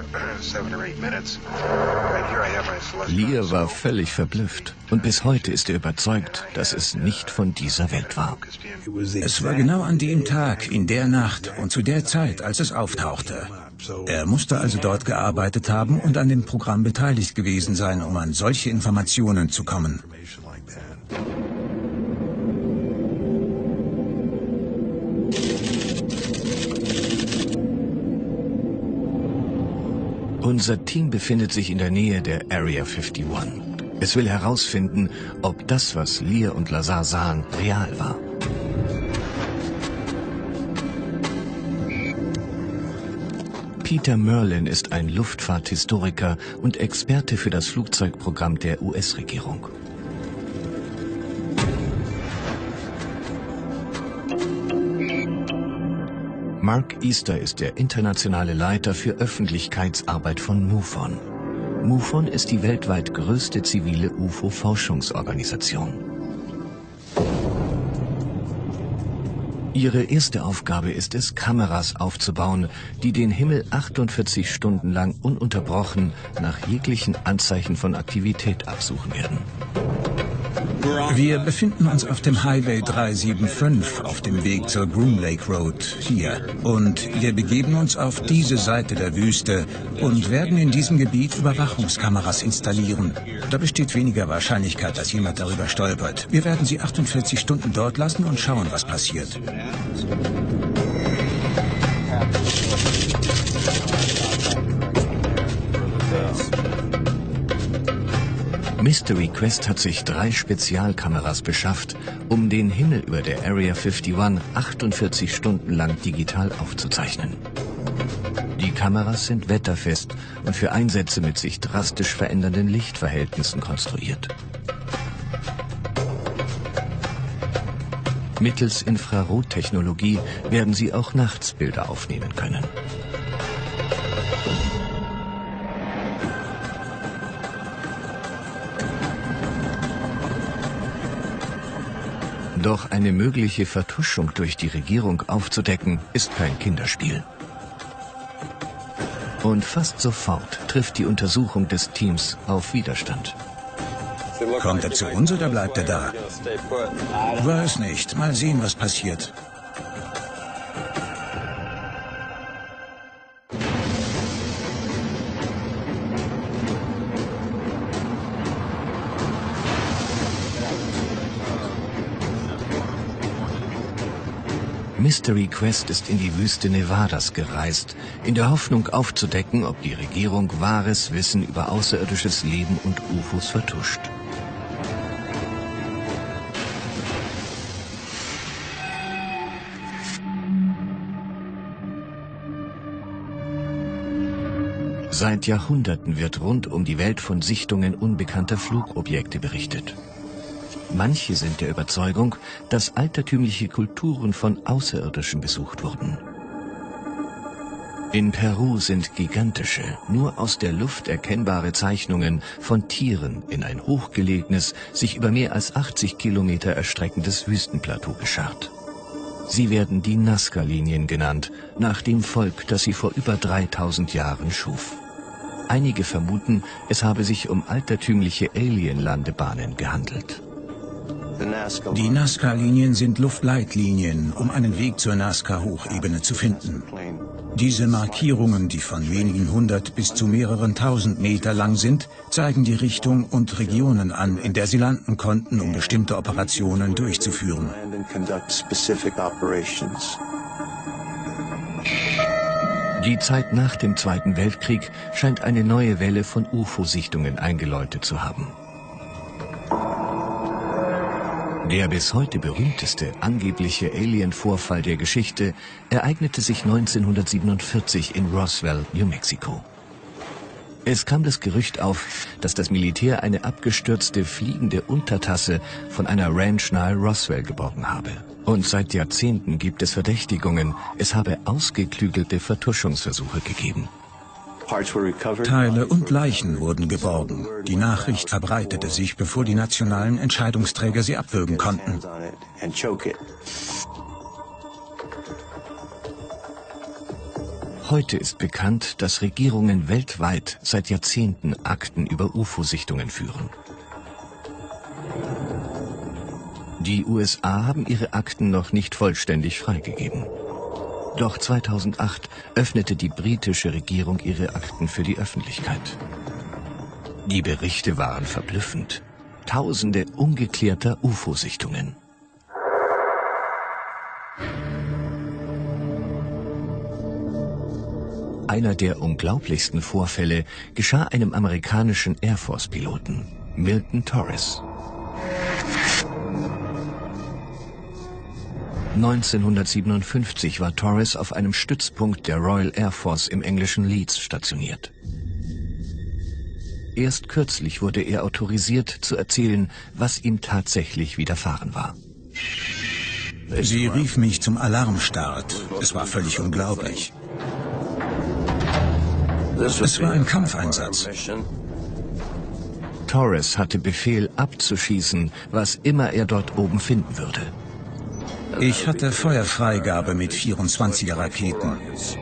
A: Lear war völlig verblüfft und bis heute ist er überzeugt, dass es nicht von dieser Welt war.
B: Es war genau an dem Tag, in der Nacht und zu der Zeit, als es auftauchte. Er musste also dort gearbeitet haben und an dem Programm beteiligt gewesen sein, um an solche Informationen zu kommen.
A: Unser Team befindet sich in der Nähe der Area einundfünfzig. Es will herausfinden, ob das, was Lear und Lazar sahen, real war. Peter Merlin ist ein Luftfahrthistoriker und Experte für das Flugzeugprogramm der U S-Regierung. Mark Easter ist der internationale Leiter für Öffentlichkeitsarbeit von MUFON. MUFON ist die weltweit größte zivile U F O-Forschungsorganisation. Ihre erste Aufgabe ist es, Kameras aufzubauen, die den Himmel achtundvierzig Stunden lang ununterbrochen nach jeglichen Anzeichen von Aktivität absuchen werden.
B: Wir befinden uns auf dem Highway dreihundertfünfundsiebzig auf dem Weg zur Groom Lake Road hier. Und wir begeben uns auf diese Seite der Wüste und werden in diesem Gebiet Überwachungskameras installieren. Da besteht weniger Wahrscheinlichkeit, dass jemand darüber stolpert. Wir werden sie achtundvierzig Stunden dort lassen und schauen, was passiert.
A: Mystery Quest hat sich drei Spezialkameras beschafft, um den Himmel über der Area einundfünfzig achtundvierzig Stunden lang digital aufzuzeichnen. Die Kameras sind wetterfest und für Einsätze mit sich drastisch verändernden Lichtverhältnissen konstruiert. Mittels Infrarottechnologie werden sie auch nachts Bilder aufnehmen können. Doch eine mögliche Vertuschung durch die Regierung aufzudecken, ist kein Kinderspiel. Und fast sofort trifft die Untersuchung des Teams auf Widerstand.
B: Kommt er zu uns oder bleibt er da? Weiß nicht. Mal sehen, was passiert.
A: Mystery Quest ist in die Wüste Nevadas gereist, in der Hoffnung aufzudecken, ob die Regierung wahres Wissen über außerirdisches Leben und U F Os vertuscht. Seit Jahrhunderten wird rund um die Welt von Sichtungen unbekannter Flugobjekte berichtet. Manche sind der Überzeugung, dass altertümliche Kulturen von Außerirdischen besucht wurden. In Peru sind gigantische, nur aus der Luft erkennbare Zeichnungen von Tieren in ein hochgelegenes, sich über mehr als achtzig Kilometer erstreckendes Wüstenplateau gescharrt. Sie werden die Nazca-Linien genannt, nach dem Volk, das sie vor über dreitausend Jahren schuf. Einige vermuten, es habe sich um altertümliche Alien-Landebahnen gehandelt.
B: Die Nazca-Linien sind Luftleitlinien, um einen Weg zur Nazca-Hochebene zu finden. Diese Markierungen, die von wenigen hundert bis zu mehreren tausend Meter lang sind, zeigen die Richtung und Regionen an, in der sie landen konnten, um bestimmte Operationen durchzuführen.
A: Die Zeit nach dem Zweiten Weltkrieg scheint eine neue Welle von U F O-Sichtungen eingeläutet zu haben. Der bis heute berühmteste angebliche Alien-Vorfall der Geschichte ereignete sich neunzehnhundertsiebenundvierzig in Roswell, New Mexico. Es kam das Gerücht auf, dass das Militär eine abgestürzte fliegende Untertasse von einer Ranch nahe Roswell geborgen habe. Und seit Jahrzehnten gibt es Verdächtigungen, es habe ausgeklügelte Vertuschungsversuche gegeben.
B: Teile und Leichen wurden geborgen. Die Nachricht verbreitete sich, bevor die nationalen Entscheidungsträger sie abwürgen konnten.
A: Heute ist bekannt, dass Regierungen weltweit seit Jahrzehnten Akten über U F O-Sichtungen führen. Die U S A haben ihre Akten noch nicht vollständig freigegeben. Doch zweitausendacht öffnete die britische Regierung ihre Akten für die Öffentlichkeit. Die Berichte waren verblüffend. Tausende ungeklärter U F O-Sichtungen. Einer der unglaublichsten Vorfälle geschah einem amerikanischen Air Force-Piloten, Milton Torres. neunzehnhundertsiebenundfünfzig war Torres auf einem Stützpunkt der Royal Air Force im englischen Leeds stationiert. Erst kürzlich wurde er autorisiert zu erzählen, was ihm tatsächlich widerfahren war.
B: Sie rief mich zum Alarmstart. Es war völlig unglaublich. Es war ein Kampfeinsatz.
A: Torres hatte Befehl abzuschießen, was immer er dort oben finden würde.
B: Ich hatte Feuerfreigabe mit vierundzwanziger Raketen.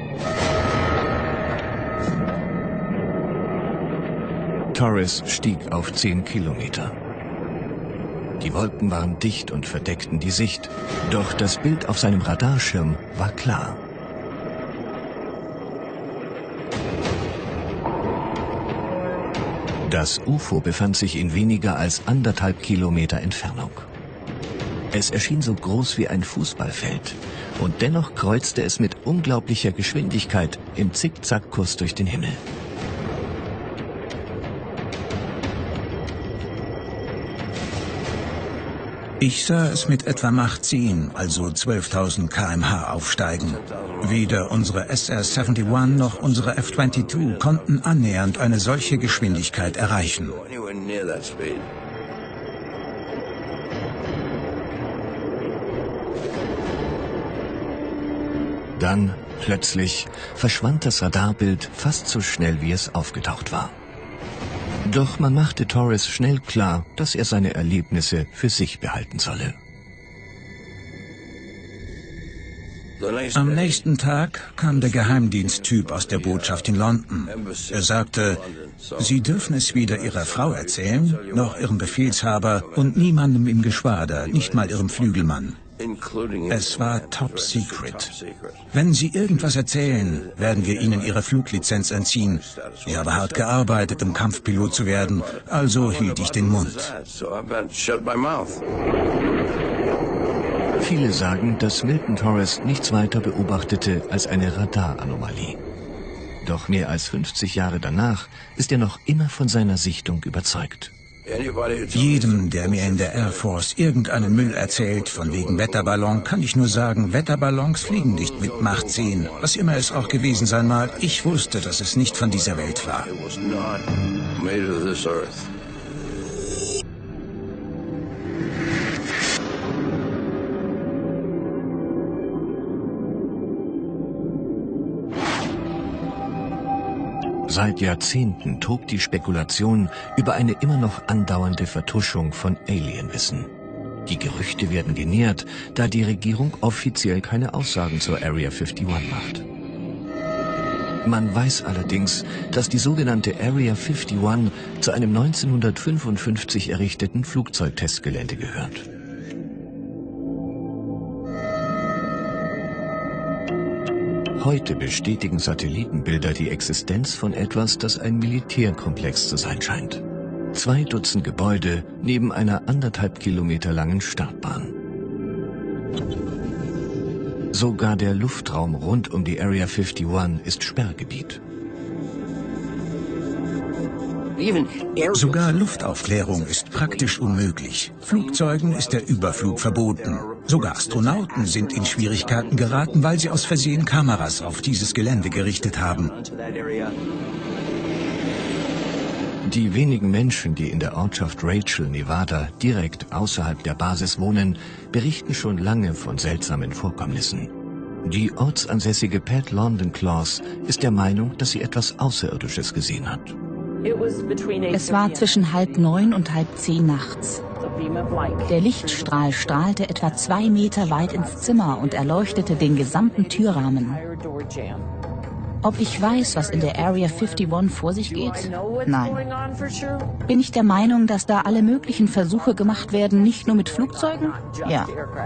A: Torres stieg auf zehn Kilometer. Die Wolken waren dicht und verdeckten die Sicht, doch das Bild auf seinem Radarschirm war klar. Das U F O befand sich in weniger als anderthalb Kilometer Entfernung. Es erschien so groß wie ein Fußballfeld und dennoch kreuzte es mit unglaublicher Geschwindigkeit im Zickzackkurs durch den Himmel.
B: Ich sah es mit etwa Mach zehn, also zwölftausend Kilometer pro Stunde aufsteigen. Weder unsere S R einundsiebzig noch unsere F zweiundzwanzig konnten annähernd eine solche Geschwindigkeit erreichen.
A: Dann, plötzlich, verschwand das Radarbild fast so schnell, wie es aufgetaucht war. Doch man machte Torres schnell klar, dass er seine Erlebnisse für sich behalten solle.
B: Am nächsten Tag kam der Geheimdiensttyp aus der Botschaft in London. Er sagte, Sie dürfen es weder Ihrer Frau erzählen, noch Ihrem Befehlshaber und niemandem im Geschwader, nicht mal Ihrem Flügelmann. Es war top secret. Wenn Sie irgendwas erzählen, werden wir Ihnen Ihre Fluglizenz entziehen. Ich habe hart gearbeitet, um Kampfpilot zu werden, also hielt ich den Mund.
A: Viele sagen, dass Milton Torres nichts weiter beobachtete als eine Radaranomalie. Doch mehr als fünfzig Jahre danach ist er noch immer von seiner Sichtung überzeugt.
B: Jedem, der mir in der Air Force irgendeinen Müll erzählt, von wegen Wetterballon, kann ich nur sagen, Wetterballons fliegen nicht mit Mach zehn. Was immer es auch gewesen sein mag, ich wusste, dass es nicht von dieser Welt war.
A: Seit Jahrzehnten tobt die Spekulation über eine immer noch andauernde Vertuschung von Alienwissen. Die Gerüchte werden genährt, da die Regierung offiziell keine Aussagen zur Area einundfünfzig macht. Man weiß allerdings, dass die sogenannte Area einundfünfzig zu einem neunzehnhundertfünfundfünfzig errichteten Flugzeugtestgelände gehört. Heute bestätigen Satellitenbilder die Existenz von etwas, das ein Militärkomplex zu sein scheint. Zwei Dutzend Gebäude neben einer anderthalb Kilometer langen Startbahn. Sogar der Luftraum rund um die Area einundfünfzig ist Sperrgebiet.
B: Sogar Luftaufklärung ist praktisch unmöglich. Flugzeugen ist der Überflug verboten. Sogar Astronauten sind in Schwierigkeiten geraten, weil sie aus Versehen Kameras auf dieses Gelände gerichtet haben.
A: Die wenigen Menschen, die in der Ortschaft Rachel, Nevada, direkt außerhalb der Basis wohnen, berichten schon lange von seltsamen Vorkommnissen. Die ortsansässige Pat London Claus ist der Meinung, dass sie etwas Außerirdisches gesehen hat.
C: Es war zwischen halb neun und halb zehn nachts. Der Lichtstrahl strahlte etwa zwei Meter weit ins Zimmer und erleuchtete den gesamten Türrahmen. Ob ich weiß, was in der Area einundfünfzig vor sich geht? Nein. Bin ich der Meinung, dass da alle möglichen Versuche gemacht werden, nicht nur mit Flugzeugen? Ja.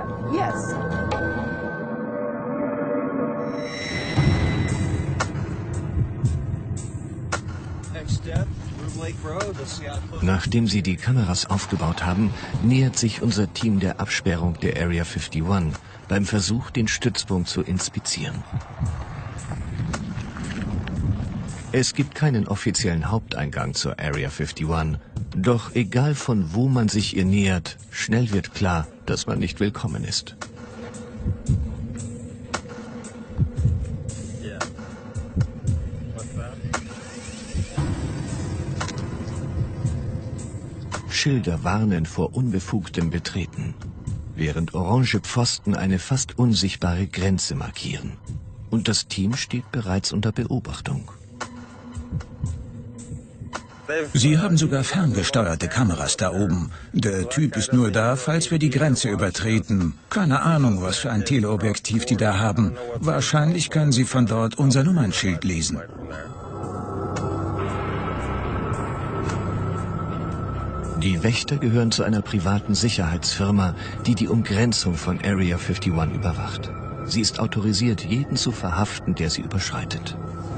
A: Nachdem sie die Kameras aufgebaut haben, nähert sich unser Team der Absperrung der Area einundfünfzig beim Versuch, den Stützpunkt zu inspizieren. Es gibt keinen offiziellen Haupteingang zur Area einundfünfzig, doch egal von wo man sich ihr nähert, schnell wird klar, dass man nicht willkommen ist. Schilder warnen vor unbefugtem Betreten, während orange Pfosten eine fast unsichtbare Grenze markieren. Und das Team steht bereits unter Beobachtung.
B: Sie haben sogar ferngesteuerte Kameras da oben. Der Typ ist nur da, falls wir die Grenze übertreten. Keine Ahnung, was für ein Teleobjektiv die da haben. Wahrscheinlich können Sie von dort unser Nummernschild lesen.
A: Die Wächter gehören zu einer privaten Sicherheitsfirma, die die Umgrenzung von Area einundfünfzig überwacht. Sie ist autorisiert, jeden zu verhaften, der sie überschreitet.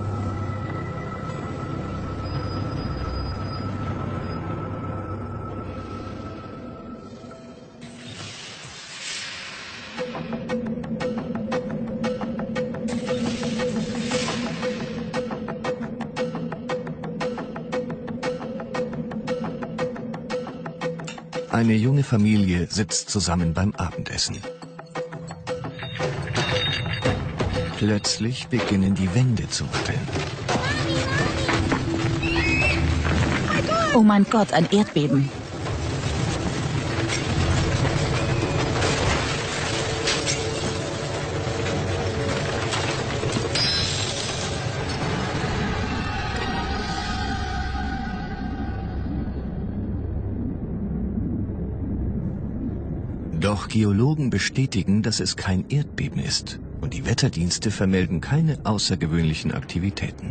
A: Eine junge Familie sitzt zusammen beim Abendessen. Plötzlich beginnen die Wände zu wackeln.
C: Oh mein Gott, ein Erdbeben.
A: Doch Geologen bestätigen, dass es kein Erdbeben ist, und die Wetterdienste vermelden keine außergewöhnlichen Aktivitäten.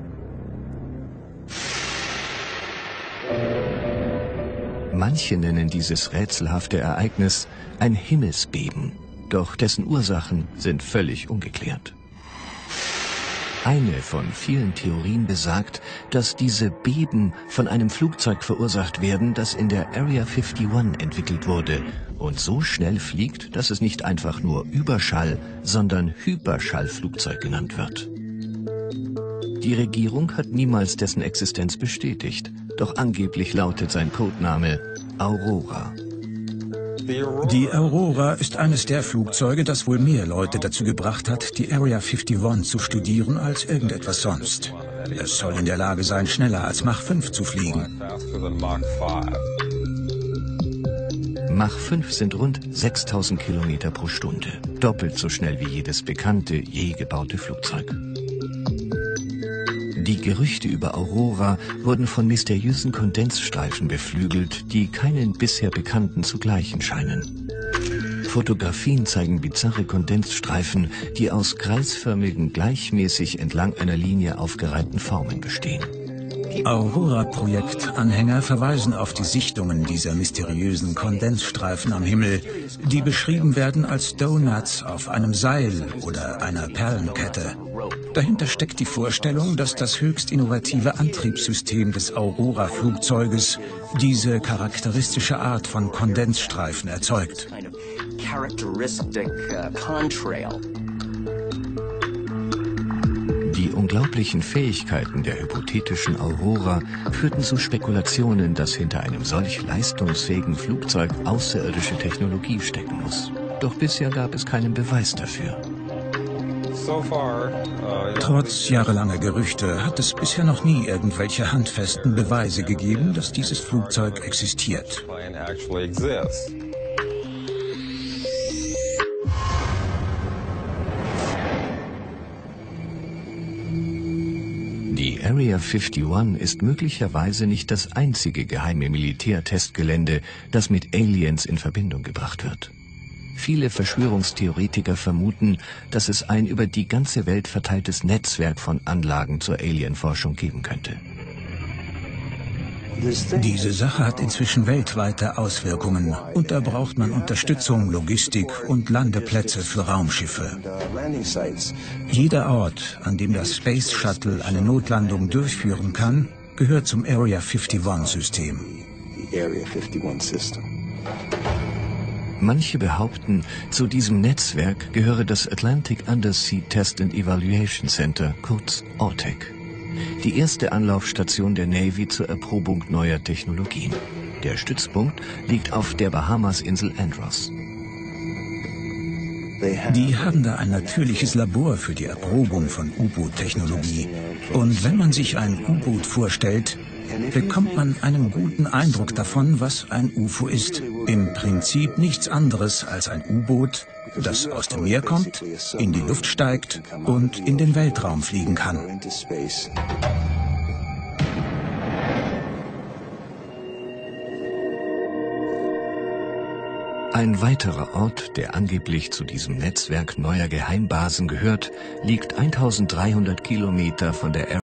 A: Manche nennen dieses rätselhafte Ereignis ein Himmelsbeben, doch dessen Ursachen sind völlig ungeklärt. Eine von vielen Theorien besagt, dass diese Beben von einem Flugzeug verursacht werden, das in der Area einundfünfzig entwickelt wurde und so schnell fliegt, dass es nicht einfach nur Überschall, sondern Hyperschallflugzeug genannt wird. Die Regierung hat niemals dessen Existenz bestätigt, doch angeblich lautet sein Codename Aurora.
B: Die Aurora ist eines der Flugzeuge, das wohl mehr Leute dazu gebracht hat, die Area einundfünfzig zu studieren als irgendetwas sonst. Es soll in der Lage sein, schneller als Mach fünf zu fliegen.
A: Mach fünf sind rund sechstausend Kilometer pro Stunde, doppelt so schnell wie jedes bekannte, je gebaute Flugzeug. Die Gerüchte über Aurora wurden von mysteriösen Kondensstreifen beflügelt, die keinen bisher bekannten zu gleichen scheinen. Fotografien zeigen bizarre Kondensstreifen, die aus kreisförmigen, gleichmäßig entlang einer Linie aufgereihten Formen bestehen.
B: Aurora-Projekt-Anhänger verweisen auf die Sichtungen dieser mysteriösen Kondensstreifen am Himmel, die beschrieben werden als Donuts auf einem Seil oder einer Perlenkette. Dahinter steckt die Vorstellung, dass das höchst innovative Antriebssystem des Aurora-Flugzeuges diese charakteristische Art von Kondensstreifen erzeugt.
A: Die unglaublichen Fähigkeiten der hypothetischen Aurora führten zu Spekulationen, dass hinter einem solch leistungsfähigen Flugzeug außerirdische Technologie stecken muss. Doch bisher gab es keinen Beweis dafür.
B: Trotz jahrelanger Gerüchte hat es bisher noch nie irgendwelche handfesten Beweise gegeben, dass dieses Flugzeug existiert.
A: Die Area einundfünfzig ist möglicherweise nicht das einzige geheime Militärtestgelände, das mit Aliens in Verbindung gebracht wird. Viele Verschwörungstheoretiker vermuten, dass es ein über die ganze Welt verteiltes Netzwerk von Anlagen zur Alienforschung geben könnte.
B: Diese Sache hat inzwischen weltweite Auswirkungen und da braucht man Unterstützung, Logistik und Landeplätze für Raumschiffe. Jeder Ort, an dem das Space Shuttle eine Notlandung durchführen kann, gehört zum Area einundfünfzig-System.
A: Manche behaupten, zu diesem Netzwerk gehöre das Atlantic Undersea Test and Evaluation Center, kurz A T E C. Die erste Anlaufstation der Navy zur Erprobung neuer Technologien. Der Stützpunkt liegt auf der Bahamasinsel Andros.
B: Die haben da ein natürliches Labor für die Erprobung von U-Boot-Technologie. Und wenn man sich ein U-Boot vorstellt, bekommt man einen guten Eindruck davon, was ein U F O ist. Im Prinzip nichts anderes als ein U-Boot, das aus dem Meer kommt, in die Luft steigt und in den Weltraum fliegen kann.
A: Ein weiterer Ort, der angeblich zu diesem Netzwerk neuer Geheimbasen gehört, liegt eintausenddreihundert Kilometer von der